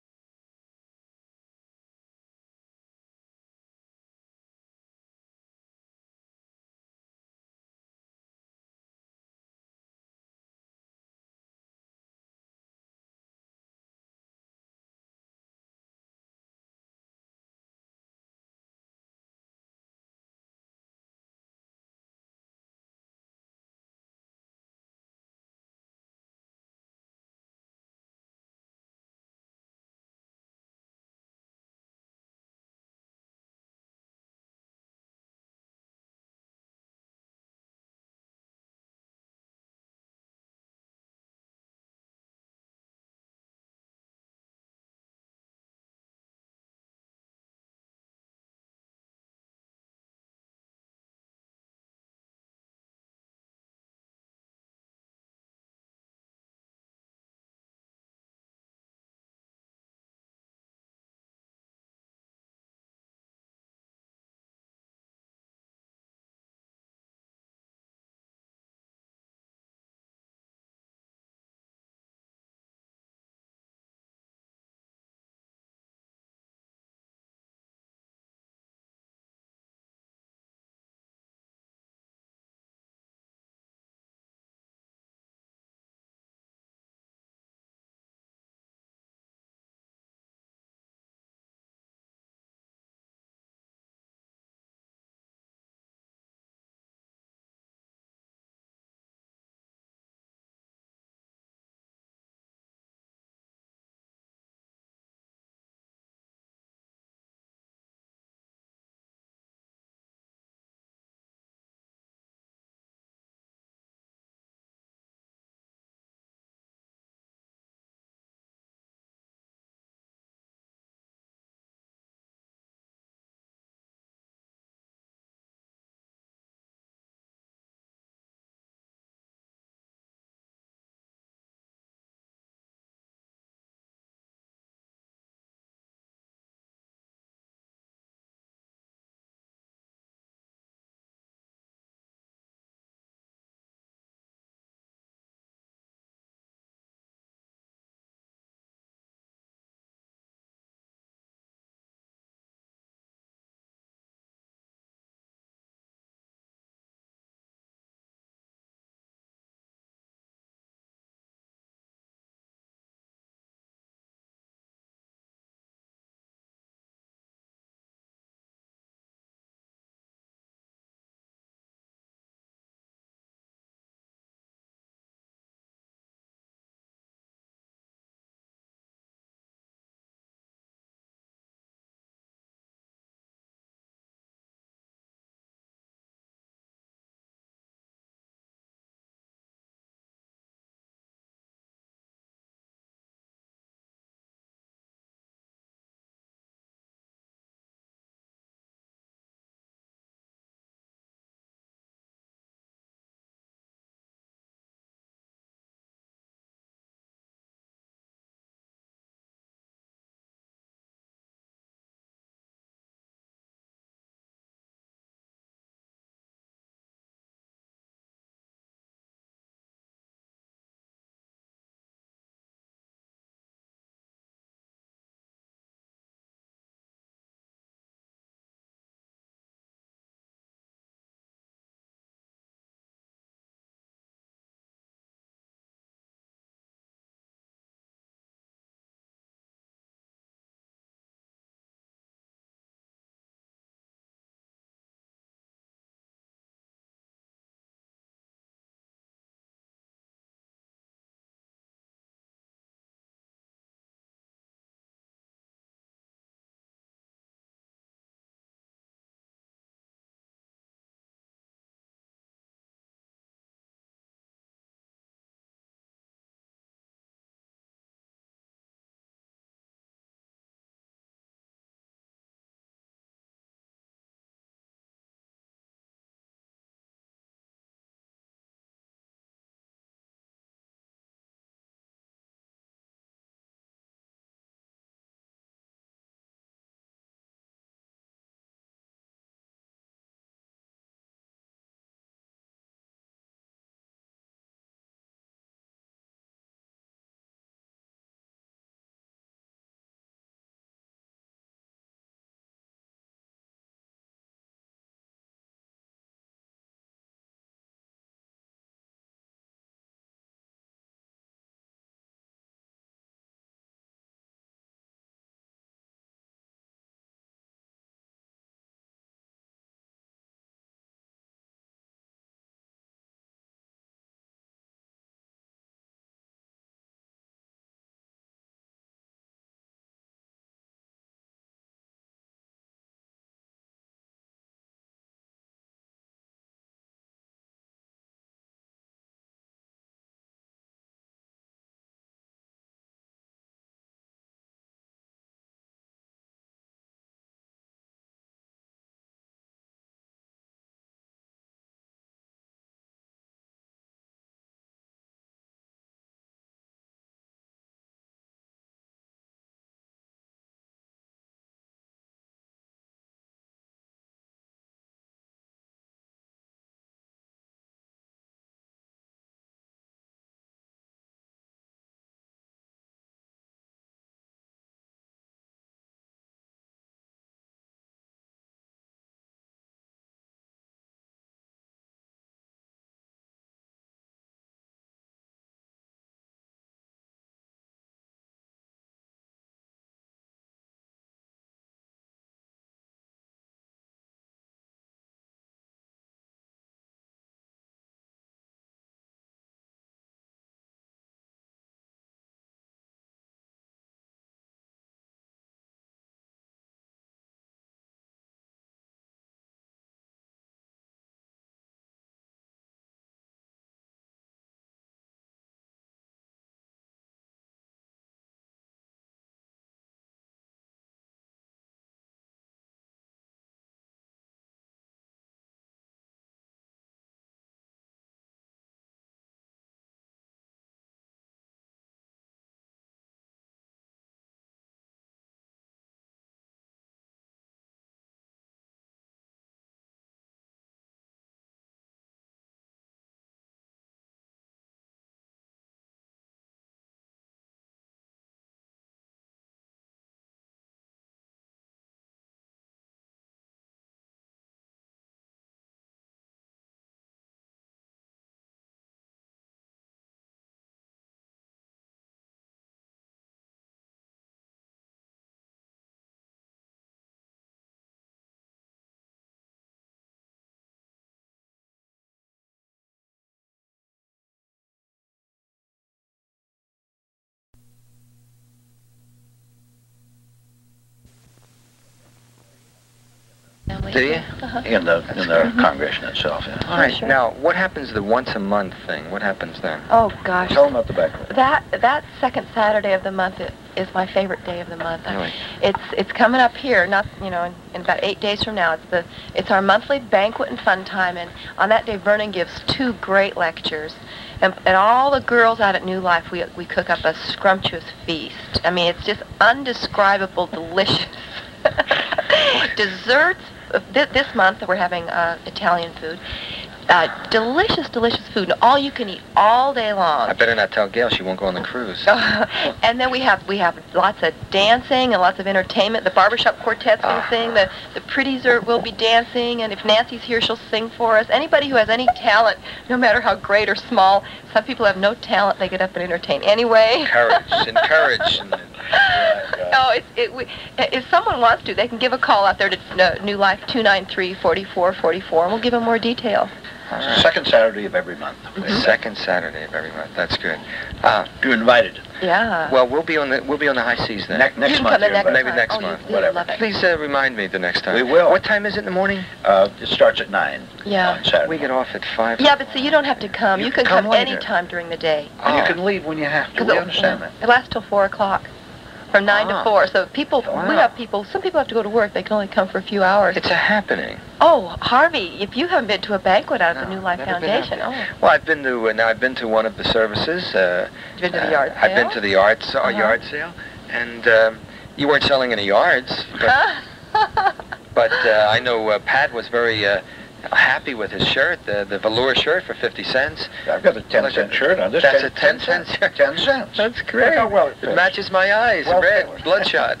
Do you? Uh-huh. In the That's in the good. congregation itself, yeah. All right. sure. Now, what happens the once a month thing? What happens then? Oh, gosh. Tell them about the banquet. That that second Saturday of the month i- is my favorite day of the month. I- Really? It's it's coming up here, not you know, in, in about eight days from now. It's the it's our monthly banquet and fun time, and on that day Vernon gives two great lectures, and, and all the girls out at New Life we we cook up a scrumptious feast. I mean, it's just undescribable, delicious desserts. Uh, thi- This month we're having uh, Italian food. Uh, delicious, delicious food, and all you can eat all day long. I better not tell Gail. She won't go on the cruise. And then we have we have lots of dancing and lots of entertainment. The barbershop quartet's going to Ah. sing. The the pretties are will be dancing, and if Nancy's here, she'll sing for us. Anybody who has any talent, no matter how great or small. Some people have no talent; they get up and entertain anyway. Encourage, encourage. And, Oh, it's, it, we, if someone wants to, they can give a call out there to uh, New Life two nine three, four four four four, and we'll give them more detail. all right. Second Saturday of every month. The second Saturday of every month. That's good. Uh, You're invited. Yeah. well, we'll be on the we'll be on the high seas then. Ne- next You can month. come the you're next invited. Maybe time. next Oh, you- month, you'll whatever. love it. Please uh, remind me the next time. We will. What time is it in the morning? Uh, it starts at nine Yeah. on Saturday. We get off at five. Yeah, but see, you don't have to come. You You, can can come come, later. any time during the day. And you Oh. can leave when you have to. 'Cause We it- understand yeah, that. It lasts till four o'clock, from nine Ah. to four. So people, Wow. we have people. Some people have to go to work. They can only come for a few hours. It's a happening. Oh, Harvey, if you haven't been to a banquet out at the No, New Life never been Foundation, out oh, Well, I've been to uh, now. I've been to one of the services. Uh, you've been to the uh, yard I've been sale? to the yard sa- Uh-huh. yard sale, and um, you weren't selling any yards, but, but uh, I know uh, Pat was very uh, happy with his shirt, the the velour shirt for fifty cents. I've got a ten Look cent at- shirt on. This That's ten, a ten cent shirt? Ten cents. That's great. Look how well it It fits. matches my eyes, Well red, tailored. bloodshot.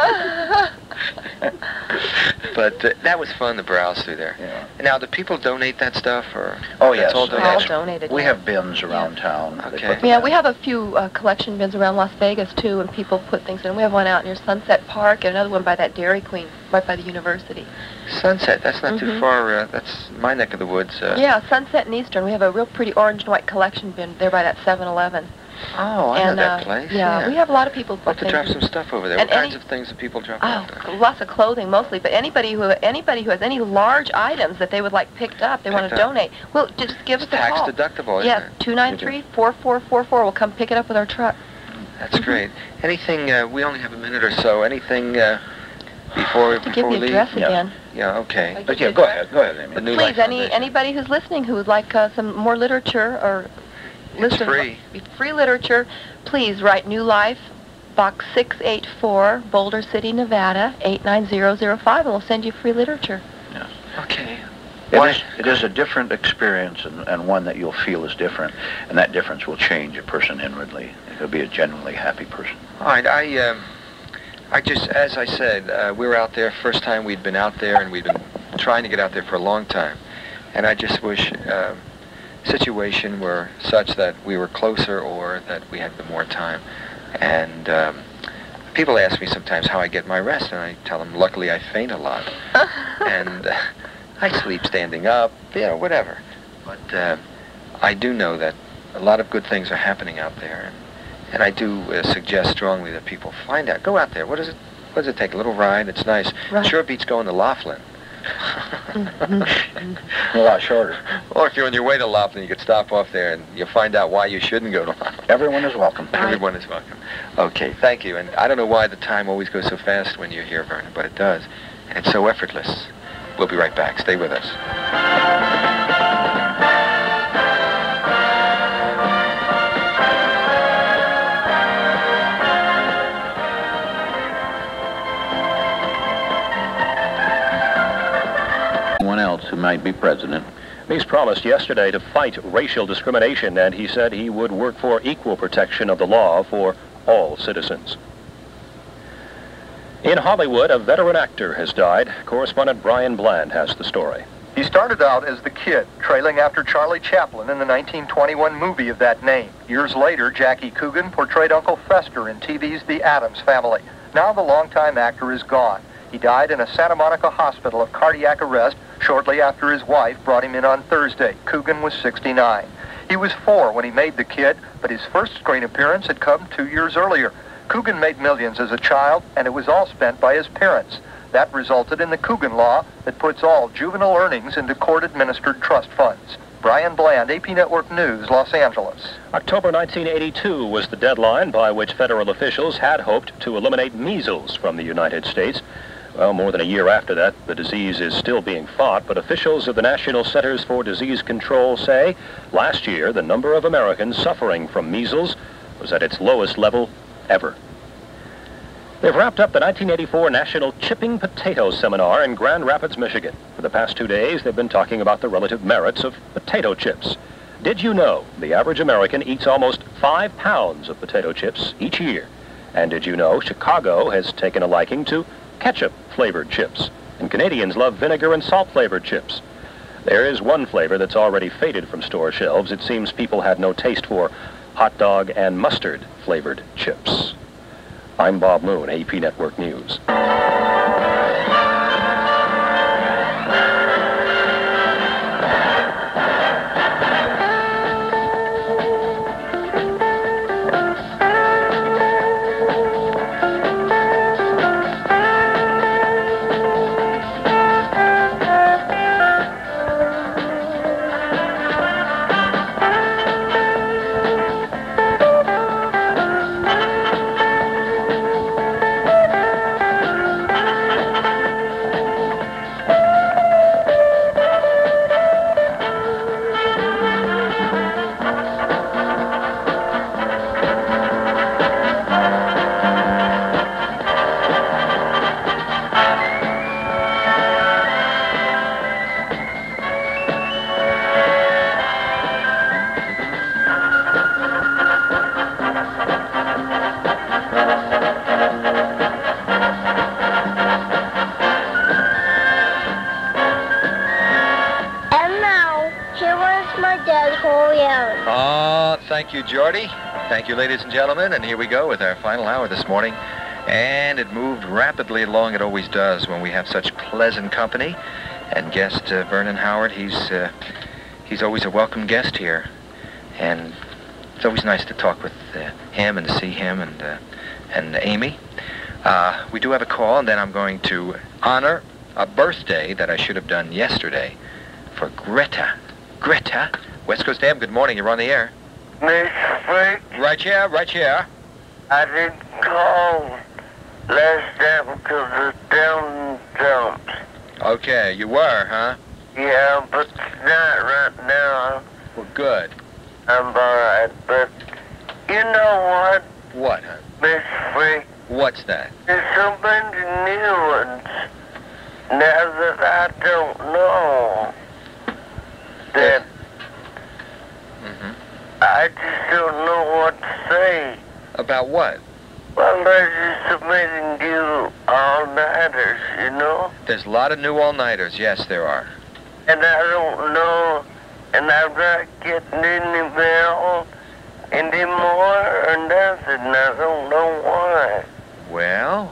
But uh, that was fun to browse through there. Yeah. Now, do people donate that stuff, or Oh, that's yes. all All donated? donated. We yeah. have bins around town. They Okay. put them Yeah, in. we have a few uh, collection bins around Las Vegas too, and people put things in. We have one out near Sunset Park, and another one by that Dairy Queen, right by the university. Sunset, that's not too Mhm. far. Uh, that's my neck of the woods. Uh, Yeah, Sunset and Eastern. We have a real pretty orange and white collection bin there by that seven eleven. Oh, I and know that uh, place. yeah, we have a lot of people I'll put have to drop things some in. stuff over there. And what kinds any- of things do people drop Oh, off there? lots of clothing mostly, but anybody who anybody who has any large items that they would like picked up, they want Picked to up. donate. Well, just give It's us a tax call. deductible, isn't Yes, it? two nine three, four four four four. We'll come pick it up with our truck. That's great. Anything? Uh, we only have a minute or so. Anything uh, before To before give we the address leave? Yeah. again. Yeah. Okay. But yeah, go ahead. Go ahead, Amy. The New Please, Life any Foundation. anybody who's listening who would like uh, some more literature or list of free. free literature, please write New Life, Box six eight four, Boulder City, Nevada, eight nine zero zero five, and we'll send you free literature. Okay. It Why- is, it is a different experience and, and one that you'll feel is different, and that difference will change a person inwardly. He'll be a genuinely happy person. All right. I um, I just, as I said, uh, we were out there. First time we'd been out there, and we'd been trying to get out there for a long time. And I just wish uh, situation were such that we were closer, or that we had more time. And um, people ask me sometimes how I get my rest, and I tell them, luckily I faint a lot, and uh, I sleep standing up, you know, whatever. But uh, I do know that a lot of good things are happening out there, and, and I do uh, suggest strongly that people find out. Go out there. What does it? What does it take? A little ride. It's nice. Right. Sure beats going to Laughlin. A lot shorter. Or if you're on your way to Laughlin, you could stop off there and you'll find out why you shouldn't go to Laughlin. Everyone is welcome. Everyone is welcome. Okay, thank you. And I don't know why the time always goes so fast when you're here, Vernon, but it does. And it's so effortless. We'll be right back. Stay with us. Anyone else who might be president. He's promised yesterday to fight racial discrimination, and he said he would work for equal protection of the law for all citizens. In Hollywood, a veteran actor has died. Correspondent Brian Bland has the story. He started out as the Kid, trailing after Charlie Chaplin in the nineteen twenty-one movie of that name. Years later, Jackie Coogan portrayed Uncle Fester in T V's The Addams Family. Now the longtime actor is gone. He died in a Santa Monica hospital of cardiac arrest shortly after his wife brought him in on Thursday. Coogan was sixty-nine. He was four when he made The Kid, but his first screen appearance had come two years earlier. Coogan made millions as a child, and it was all spent by his parents. That resulted in the Coogan Law that puts all juvenile earnings into court-administered trust funds. Brian Bland, A P Network News, Los Angeles. October nineteen eighty-two was the deadline by which federal officials had hoped to eliminate measles from the United States. Well, more than a year after that, the disease is still being fought, but officials of the National Centers for Disease Control say last year the number of Americans suffering from measles was at its lowest level ever. They've wrapped up the nineteen eighty-four National Chipping Potato Seminar in Grand Rapids, Michigan. For the past two days, they've been talking about the relative merits of potato chips. Did you know the average American eats almost five pounds of potato chips each year? And did you know Chicago has taken a liking to ketchup-flavored chips, and Canadians love vinegar and salt-flavored chips? There is one flavor that's already faded from store shelves. It seems people had no taste for hot dog and mustard-flavored chips. I'm Bob Moon, A P Network News. Ah, thank you, Jordy. Thank you, ladies and gentlemen. And here we go with our final hour this morning. And it moved rapidly along. It always does when we have such pleasant company. And guest uh, Vernon Howard, he's uh, he's always a welcome guest here. And it's always nice to talk with uh, him and to see him and uh, and Amy. Uh, we do have a call, and then I'm going to honor a birthday that I should have done yesterday for Greta. Greta, West Coast A M, good morning. You're on the air. Miss Frick? Right here, right here. I didn't call last time because the down jumped. Okay, you were, huh? Yeah, but not right now. Well, good. I'm alright, but you know what? What, huh? Miss Frick? What's that? There's so many new ones now that I don't know. That mm-hmm. I just don't know what to say. About what? Well, they're just submitting you all-nighters, you know? There's a lot of new all-nighters. Yes, there are. And I don't know, and I'm not getting any mail anymore or nothing. I don't know why. Well,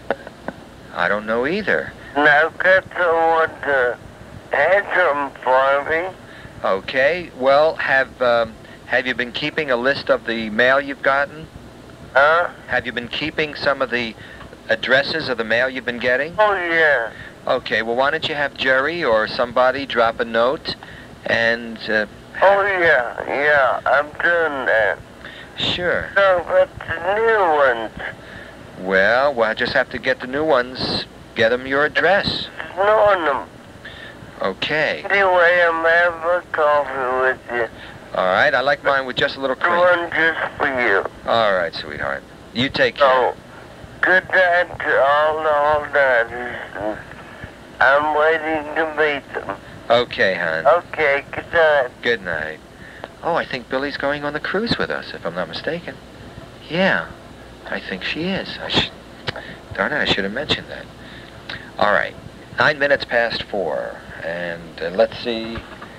I don't know either. And I've got someone to answer them for me. Okay. Well, have um, have you been keeping a list of the mail you've gotten? Huh? Have you been keeping some of the addresses of the mail you've been getting? Oh, yeah. Okay. Well, why don't you have Jerry or somebody drop a note and... Uh, oh, yeah. Yeah, I'm doing that. Sure. So, but the new ones... Well, we'll just have to get the new ones. Get them your address. Knowing them. Okay. Anyway, I'm having a coffee with you. All right. I like mine with just a little cream. One just for you. All right, sweetheart. You take care. So, good night to all the all-nighters. I'm waiting to meet them. Okay, hon. Okay, good night. Good night. Oh, I think Billy's going on the cruise with us, if I'm not mistaken. Yeah, I think she is. I sh- Darn it, I should have mentioned that. All right. Nine minutes past four. And uh, let's see.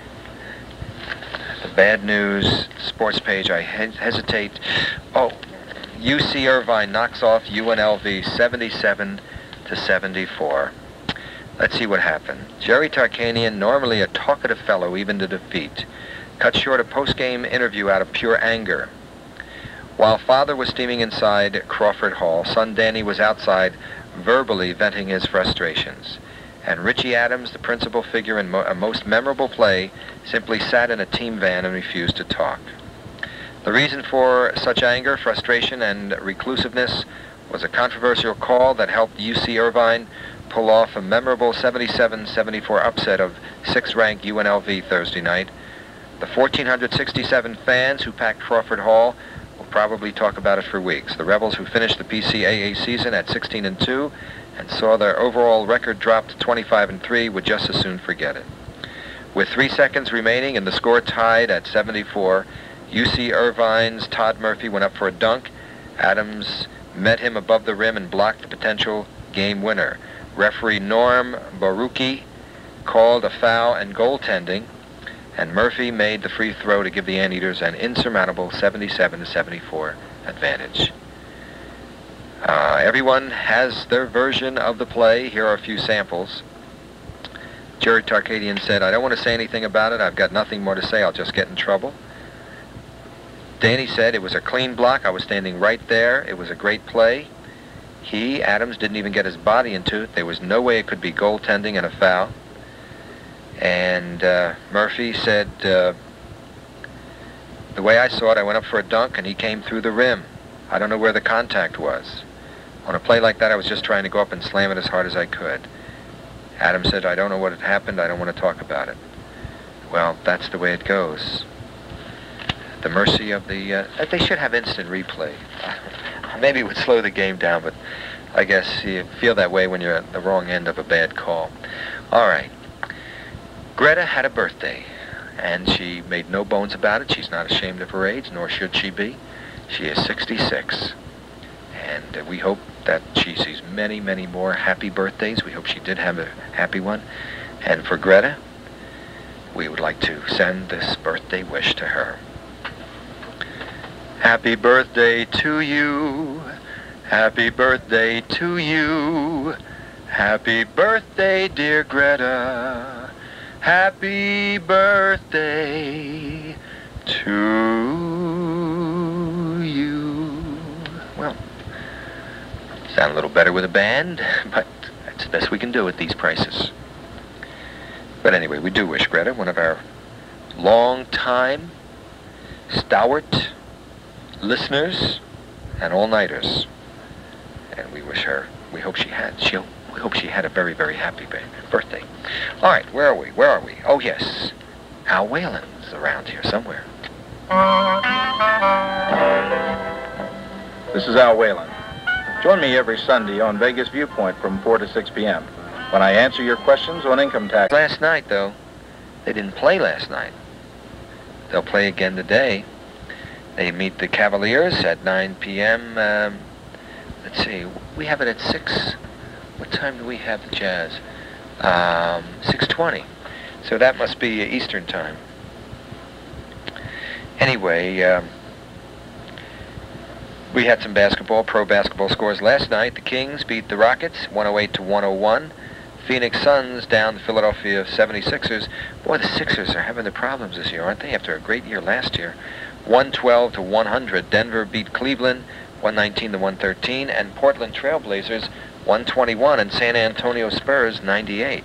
The bad news sports page. I he- hesitate. Oh, U C Irvine knocks off U N L V seventy-seven to seventy-four. Let's see what happened. Jerry Tarkanian, normally a talkative fellow even to defeat, cut short a post-game interview out of pure anger. While father was steaming inside Crawford Hall, son Danny was outside verbally venting his frustrations. And Richie Adams, the principal figure in mo- a most memorable play, simply sat in a team van and refused to talk. The reason for such anger, frustration, and reclusiveness was a controversial call that helped U C Irvine pull off a memorable seventy-seven seventy-four upset of sixth-ranked U N L V Thursday night. The one thousand four hundred sixty-seven fans who packed Crawford Hall will probably talk about it for weeks. The Rebels, who finished the P C A A season at sixteen and two and saw their overall record drop to twenty-five and three, would just as soon forget it. With three seconds remaining and the score tied at seventy-four, U C Irvine's Todd Murphy went up for a dunk. Adams met him above the rim and blocked the potential game winner. Referee Norm Barucki called a foul and goaltending, and Murphy made the free throw to give the Anteaters an insurmountable seventy-seven to seventy-four advantage. Uh, everyone has their version of the play. Here are a few samples. Jerry Tarkadian said, "I don't want to say anything about it. I've got nothing more to say. I'll just get in trouble." Danny said, "It was a clean block. I was standing right there. It was a great play." He, Adams, didn't even get his body into it. There was no way it could be goaltending and a foul. And uh, Murphy said, uh, "The way I saw it, I went up for a dunk and he came through the rim. I don't know where the contact was. On a play like that, I was just trying to go up and slam it as hard as I could." Adams said, "I don't know what had happened. I don't want to talk about it." Well, that's the way it goes. The mercy of the... Uh, they should have instant replay. Maybe it would slow the game down, but I guess you feel that way when you're at the wrong end of a bad call. All right. Greta had a birthday, and she made no bones about it. She's not ashamed of her age, nor should she be. She is sixty-six, and uh, we hope that she sees many, many more happy birthdays. We hope she did have a happy one. And for Greta, we would like to send this birthday wish to her. Happy birthday to you. Happy birthday to you. Happy birthday, dear Greta. Happy birthday to you. Well, sound a little better with a band, but that's the best we can do at these prices. But anyway, we do wish Greta, one of our long-time, stalwart listeners and all-nighters, and we wish her, we hope she had, she'll, we hope she had a very, very happy birthday. All right, where are we? Where are we? Oh, yes. Al Whalen's around here somewhere. This is Al Whalen. Join me every Sunday on Vegas Viewpoint from four to six p m when I answer your questions on income tax. Last night, though, they didn't play last night. They'll play again today. They meet the Cavaliers at nine p m Um, let's see, we have it at six. What time do we have the Jazz? Um, six twenty. So that must be Eastern time. Anyway, um, we had some basketball, pro basketball scores last night. The Kings beat the Rockets one oh eight to one oh one. Phoenix Suns down the Philadelphia seventy-sixers. Boy, the Sixers are having their problems this year, aren't they? After a great year last year. one twelve to one hundred. Denver beat Cleveland one nineteen to one thirteen, and Portland Trailblazers one twenty-one, and San Antonio Spurs ninety-eight.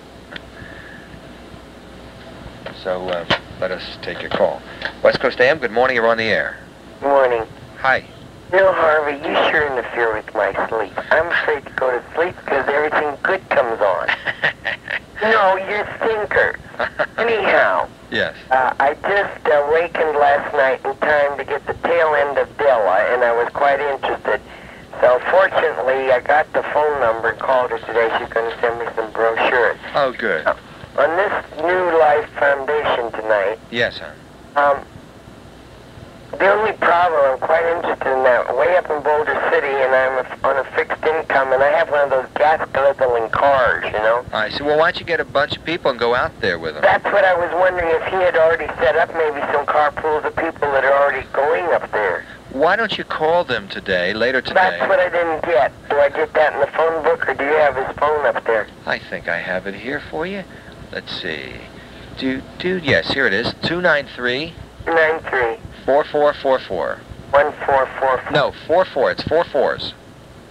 So uh, let us take your call. West Coast A M, good morning. You're on the air. Good morning. Hi. No, Harvey, you sure interfere with my sleep. I'm afraid to go to sleep because everything good comes on. No, you're a thinker. Anyhow. Yes. Uh, I just uh, wakened last night in time to get the tail end of Della, and I was quite interested. So fortunately, I got the phone number and called her today. She's going to send me some brochures. Oh, good. Uh, on this New Life Foundation tonight, yes, sir. Um, the only problem, I'm quite interested in that, way up in Boulder City, and I'm a, on a fixed income, and I have one of those gas-guzzling cars, you know? I see. Well, why don't you get a bunch of people and go out there with them? That's what I was wondering, if he had already set up maybe some carpools of people that are already going up there. Why don't you call them today, later today? That's what I didn't get. Do I get that in the phone book, or do you have his phone up there? I think I have it here for you. Let's see. Do, do, yes, here it is. two nine three. nine three. four four four four. one four four four. No, four four. It's four fours.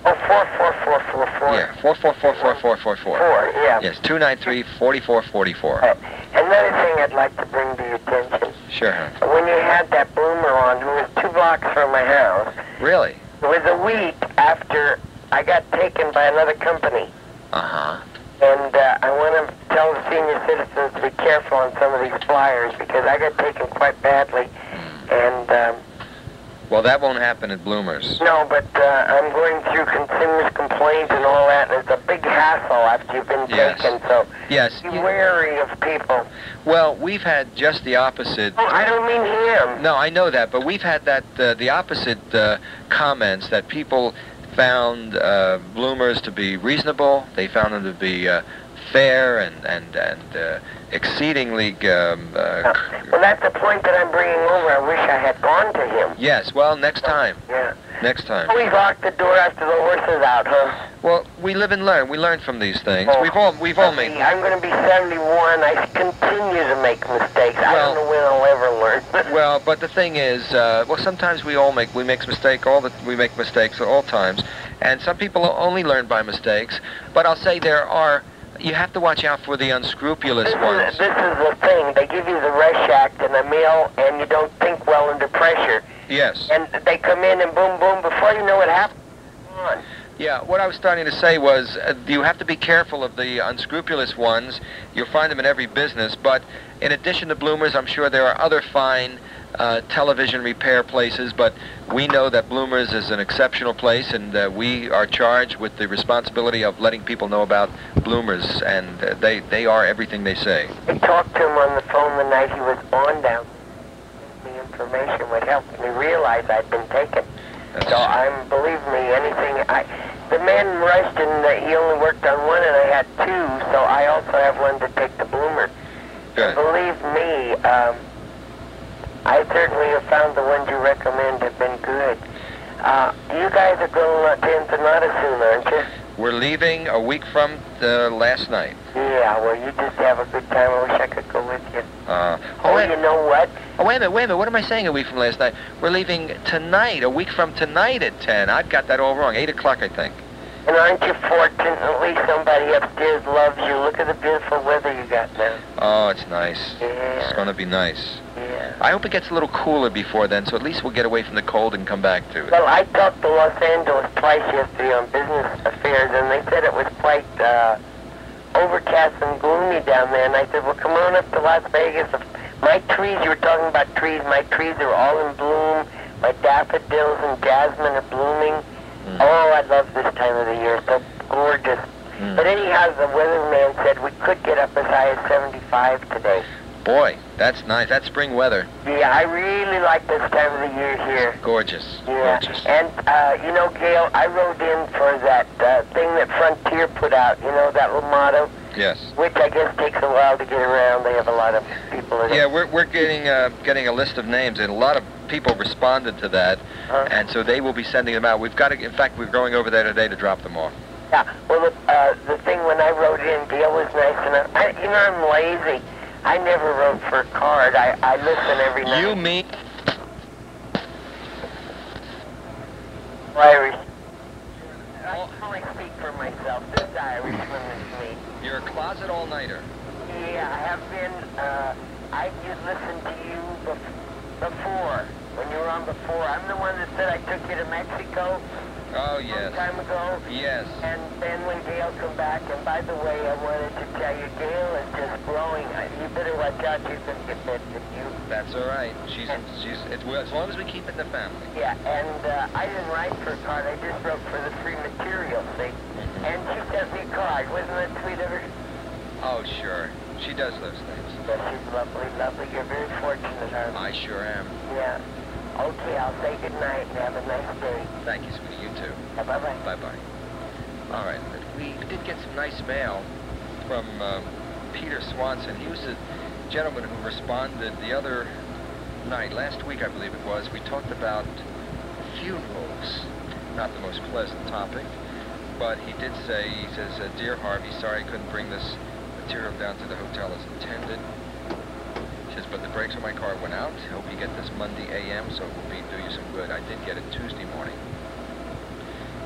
Oh, four four four four four. Yeah, four four four four four four four. Four, yeah. Yes, two nine three, four four four four. Uh, another thing I'd like to bring to your attention. Sure, hon. When you had that bloomer on, who was two blocks from my house, Really? it was a week after I got taken by another company. Uh-huh. And uh, I want to tell the senior citizens to be careful on some of these flyers because I got taken quite badly. And, um, Well, that won't happen at Bloomers. no, but uh, I'm going through consumers' complaints and all that, and it's a big hassle after you've been Yes. taken, so Yes. be wary of people. Well, we've had just the opposite. Oh, I don't mean him. No, I know that, but we've had that uh, the opposite uh, comments that people found uh, Bloomers to be reasonable. They found them to be uh, fair and and and uh, exceedingly. Um, uh, Well, that's the point that I'm bringing over. I wish I had gone to him. yes. Well, next time. Yeah. Next time. We locked the door after the horses out, huh? Well, we live and learn. We learn from these things. Oh, We've all we've all made. I'm going to be seventy-one. I continue to make mistakes. I don't know when I'll ever learn. Well, but the thing is, uh, well, sometimes we all make we make mistake all the we make mistakes at all times, and some people only learn by mistakes. But I'll say there are. You have to watch out for the unscrupulous This ones. is, this is the thing. They give you the Rush Act and a meal, and you don't think well under pressure. Yes. And they come in and boom, boom. Before you know what happens, on. Yeah, what I was starting to say was uh, you have to be careful of the unscrupulous ones. You'll find them in every business, but in addition to Bloomers, I'm sure there are other fine uh, television repair places, but we know that Bloomers is an exceptional place, and uh, we are charged with the responsibility of letting people know about Bloomers, and uh, they, they are everything they say. I talked to him on the phone the night he was on down. The information would help me realize I'd been taken. That's So I'm, believe me, anything, I, the man rushed and uh, he only worked on one and I had two, so I also have one to take the Bloomer. Good. Believe me, um, I certainly have found the ones you recommend have been good. Uh, you guys are going to Ensenada soon, aren't you? We're leaving a week from the last night. Yeah, well, you just have a good time. I wish I could go with you. Uh, Oh, wait, you know what? oh, wait a minute, wait a minute. What am I saying a week from last night? We're leaving tonight, a week from tonight at ten. I've got that all wrong. eight o'clock, I think. And aren't you fortunate? At least somebody upstairs loves you. Look at the beautiful weather you got now. Oh, it's nice. Yeah. It's going to be nice. Yeah. I hope it gets a little cooler before then, so at least we'll get away from the cold and come back to it. Well, I talked to Los Angeles twice yesterday on business affairs, and they said it was quite uh, overcast and gloomy down there. And I said, well, come on up to Las Vegas. My trees, you were talking about trees, my trees are all in bloom. My daffodils and jasmine are blooming. Mm. Oh, I love this time of the year. So gorgeous. Mm. But anyhow, the weatherman said we could get up as high as seventy-five today. Boy, that's nice. That's spring weather. Yeah, I really like this time of the year here. Gorgeous. Yeah. Gorgeous. And, uh, you know, Gail, I wrote in for that uh, thing that Frontier put out, you know, that little motto, Yes. which I guess takes a while to get around. They have a lot of people in it. Yeah, we're, we're getting uh, getting a list of names, and a lot of people responded to that, Uh, and so they will be sending them out. We've got to, in fact, we're going over there today to drop them off. Yeah, well, the, uh, the thing when I wrote in, Gail was nice, and I, I, you know, I'm lazy. I never wrote for a card. I, I listen every night. You, me, Irish. I can only speak for myself. This Irishman is me. you're a closet all-nighter. Yeah, I have been. Uh, I did listen to you bef- before, when you were on before. I'm the one that said I took you to Mexico Oh, a yes. long time ago. Yes. And then when Gail come back, and by the way, I wanted to tell you, Gail is just growing. I- You better watch out. She's going to get bit with you. That's all right. She's, she's, it's, well, as long as we keep it in the family. Yeah, and uh, I didn't write for a card. I just wrote for the free material, see? And she sent me a card. Wasn't that sweet of her? Oh, sure. She does those things. But she's lovely, lovely. You're very fortunate, aren't you? I sure am. Yeah. Okay, I'll say good night and have a nice day. Thank you, sweetie. You too. Bye-bye. Bye-bye. All right. We did get some nice mail from um, Peter Swanson. He was a gentleman who responded the other night, last week I believe it was. We talked about funerals. Not the most pleasant topic, but he did say, he says, uh, Dear Harvey, sorry I couldn't bring this material down to the hotel as intended. He says, but the brakes on my car went out. Hope you get this Monday A M, so it will be do you some good. I did get it Tuesday morning.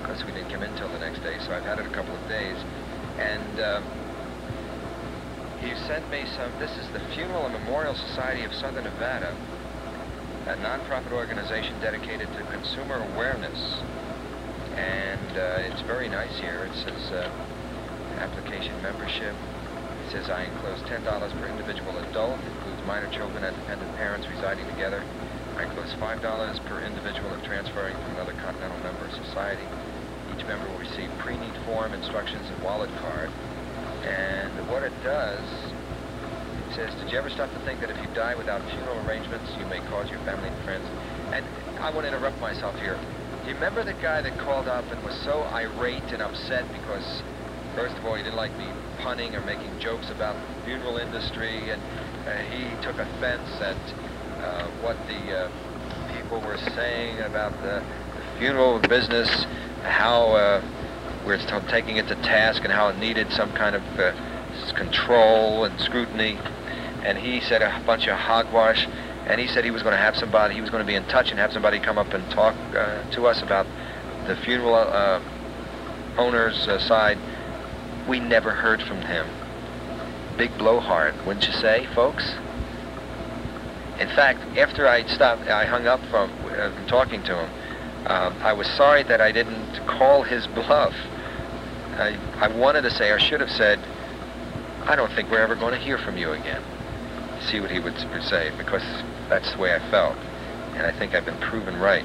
because we didn't come in till the next day, so I've had it a couple of days. And um, he sent me some, this is the Funeral and Memorial Society of Southern Nevada, a nonprofit organization dedicated to consumer awareness. And uh, it's very nice here. It says uh, application membership. It says I enclose ten dollars per individual adult, includes minor children and dependent parents residing together. I enclose five dollars per individual if transferring from another continental member of society. Each member will receive pre-need form, instructions, and wallet card. And what it does, it says, did you ever stop to think that if you die without funeral arrangements, you may cause your family and friends? And I want to interrupt myself here. Do you remember the guy that called up and was so irate and upset because, first of all, he didn't like me punning or making jokes about the funeral industry, and uh, he took offense at uh, what the uh, people were saying about the, the funeral business, how uh, we're taking it to task and how it needed some kind of uh, control and scrutiny. And he said a bunch of hogwash. And he said he was going to have somebody, he was going to be in touch and have somebody come up and talk uh, to us about the funeral uh, owner's uh, side. We never heard from him. Big blowhard, wouldn't you say, folks? In fact, after I stopped, I hung up from, uh, from talking to him, uh, I was sorry that I didn't call his bluff. I, I wanted to say, or should have said, I don't think we're ever going to hear from you again. See what he would say, because that's the way I felt, and I think I've been proven right.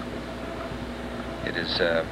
It is uh,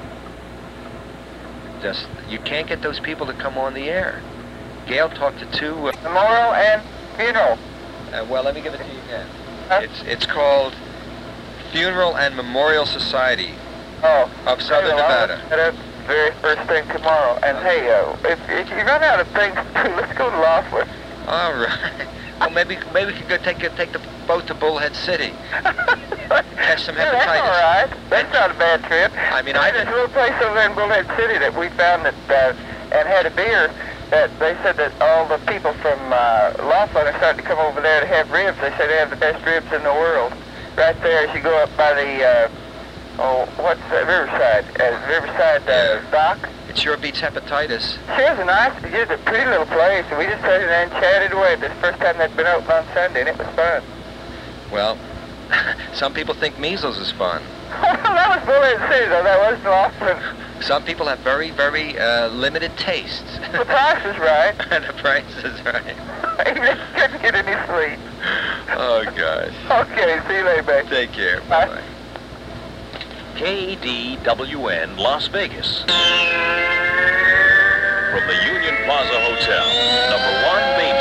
just, you can't get those people to come on the air. Gail talked to two... Uh, Memorial and Funeral. Uh, well, let me give it to you again. Huh? It's, it's called Funeral and Memorial Society oh, of Southern Nevada. That's the very first thing tomorrow. And hey, uh, if, if you run out of things to do, let's go to Laughlin. All right. Well, maybe maybe we could go take take the boat to Bullhead City, catch some hepatitis. Yeah, that's all right. That's not a bad trip. I mean, I there's a little place over there in Bullhead City that we found that uh, and had a beer. That they said that all the people from uh, Laughlin are starting to come over there to have ribs. They say they have the best ribs in the world. Right there, as you go up by the uh, oh, what's that, Riverside? Uh, Riverside uh, yeah. dock. It sure beats hepatitis. Sure, it's a nice, it's a pretty little place, and we just sat there and chatted away. This first time they'd been open on Sunday, and it was fun. Well, some people think measles is fun. That was Bullhead City, though. That wasn't Laughlin. Some people have very, very uh, limited tastes. The price is right. The price is right. Even if you couldn't get any sleep. Oh, gosh. Okay, see you later, babe. Take care. Bye-bye. K D W N Las Vegas. From the Union Plaza Hotel, number one Main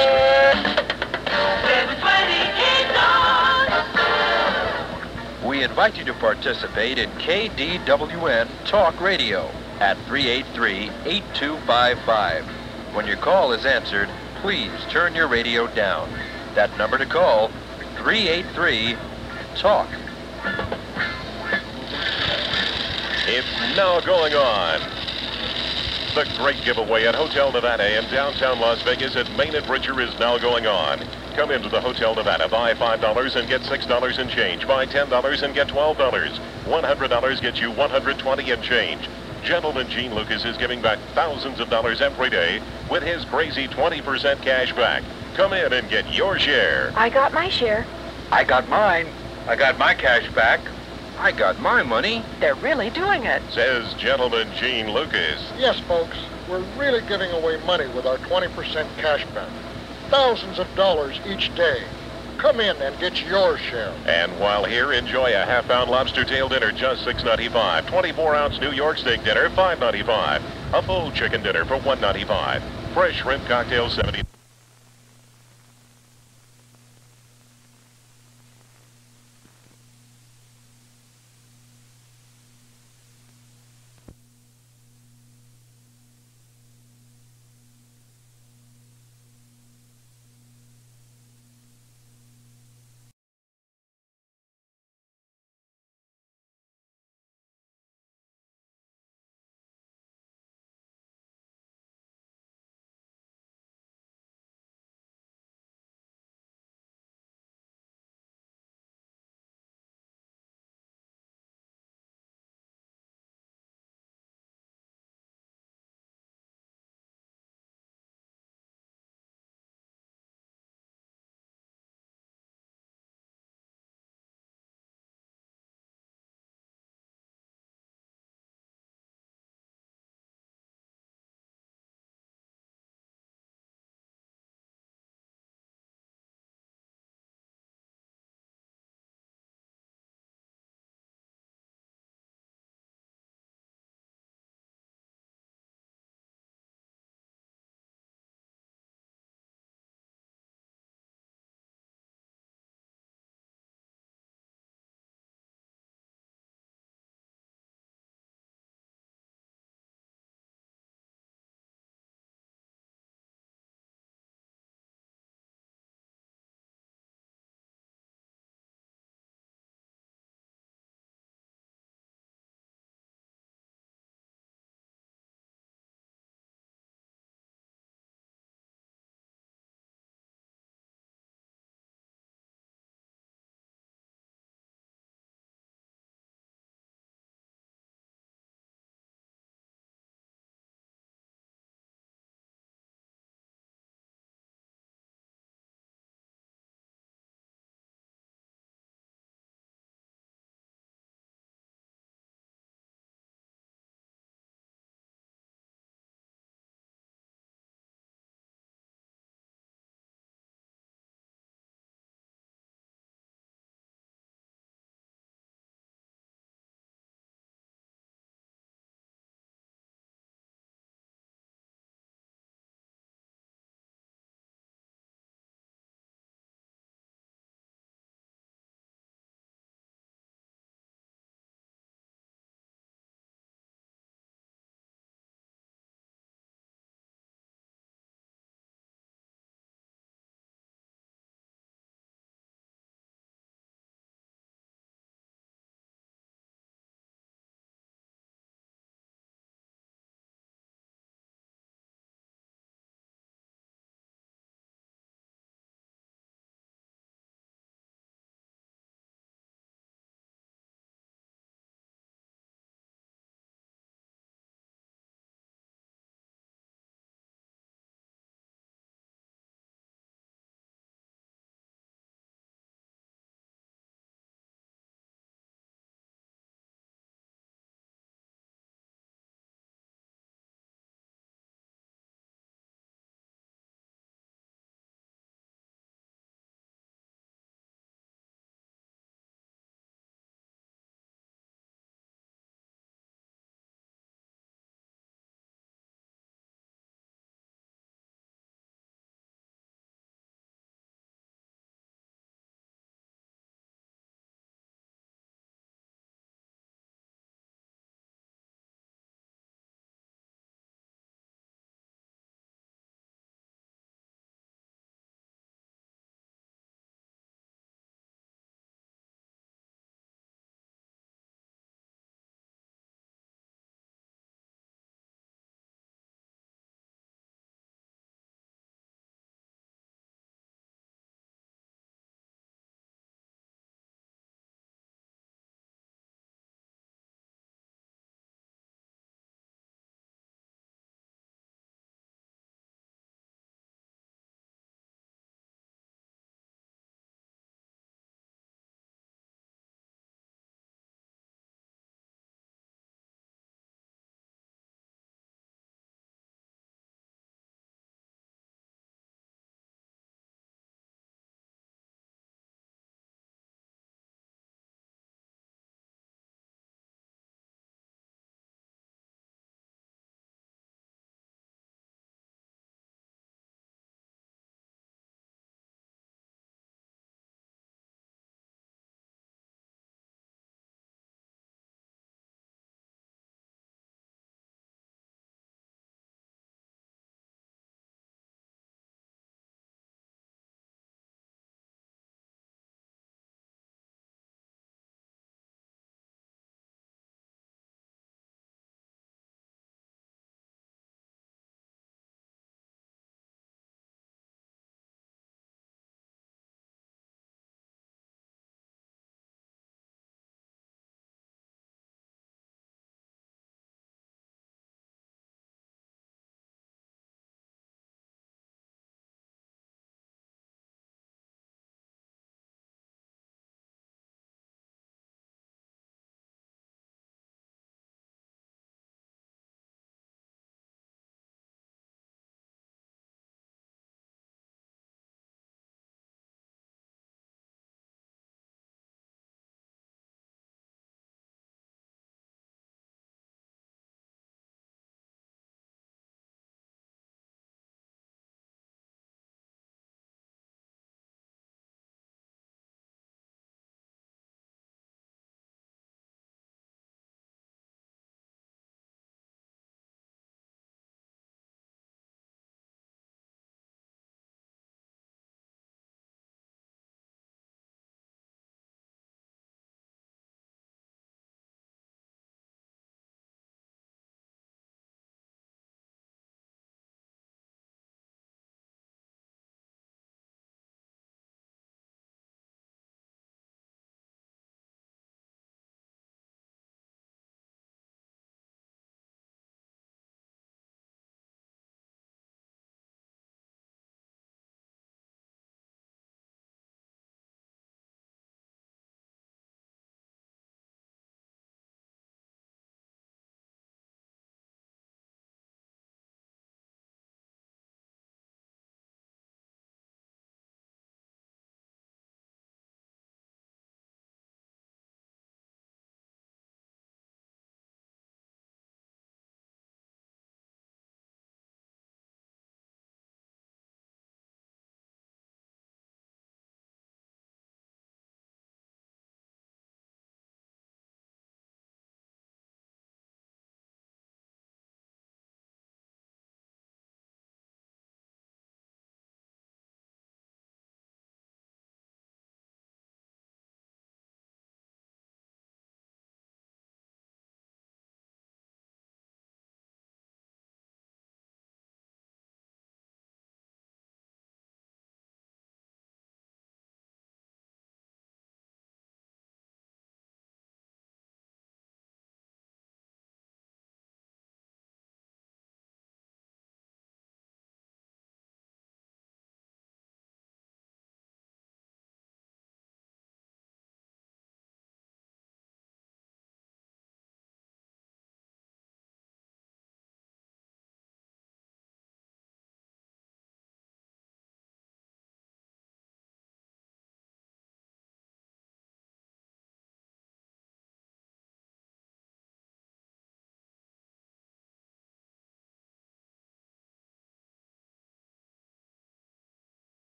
Street. We invite you to participate in K D W N Talk Radio at three eight three, eight two five five. When your call is answered, please turn your radio down. That number to call, three eight three, talk. It's now going on. The great giveaway at Hotel Nevada in downtown Las Vegas at Main and Bridger is now going on. Come into the Hotel Nevada, buy five dollars and get six dollars in change. Buy ten dollars and get twelve dollars. one hundred dollars gets you one hundred twenty dollars in change. Gentleman Gene Lucas is giving back thousands of dollars every day with his crazy twenty percent cash back. Come in and get your share. I got my share. I got mine. I got my cash back. I got my money. They're really doing it. Says Gentleman Gene Lucas. Yes, folks, we're really giving away money with our twenty percent cash back. Thousands of dollars each day. Come in and get your share. And while here, enjoy a half-pound lobster tail dinner, just six ninety-five. twenty-four ounce New York steak dinner, five ninety-five. A full chicken dinner for one ninety-five. Fresh shrimp cocktail, seventy.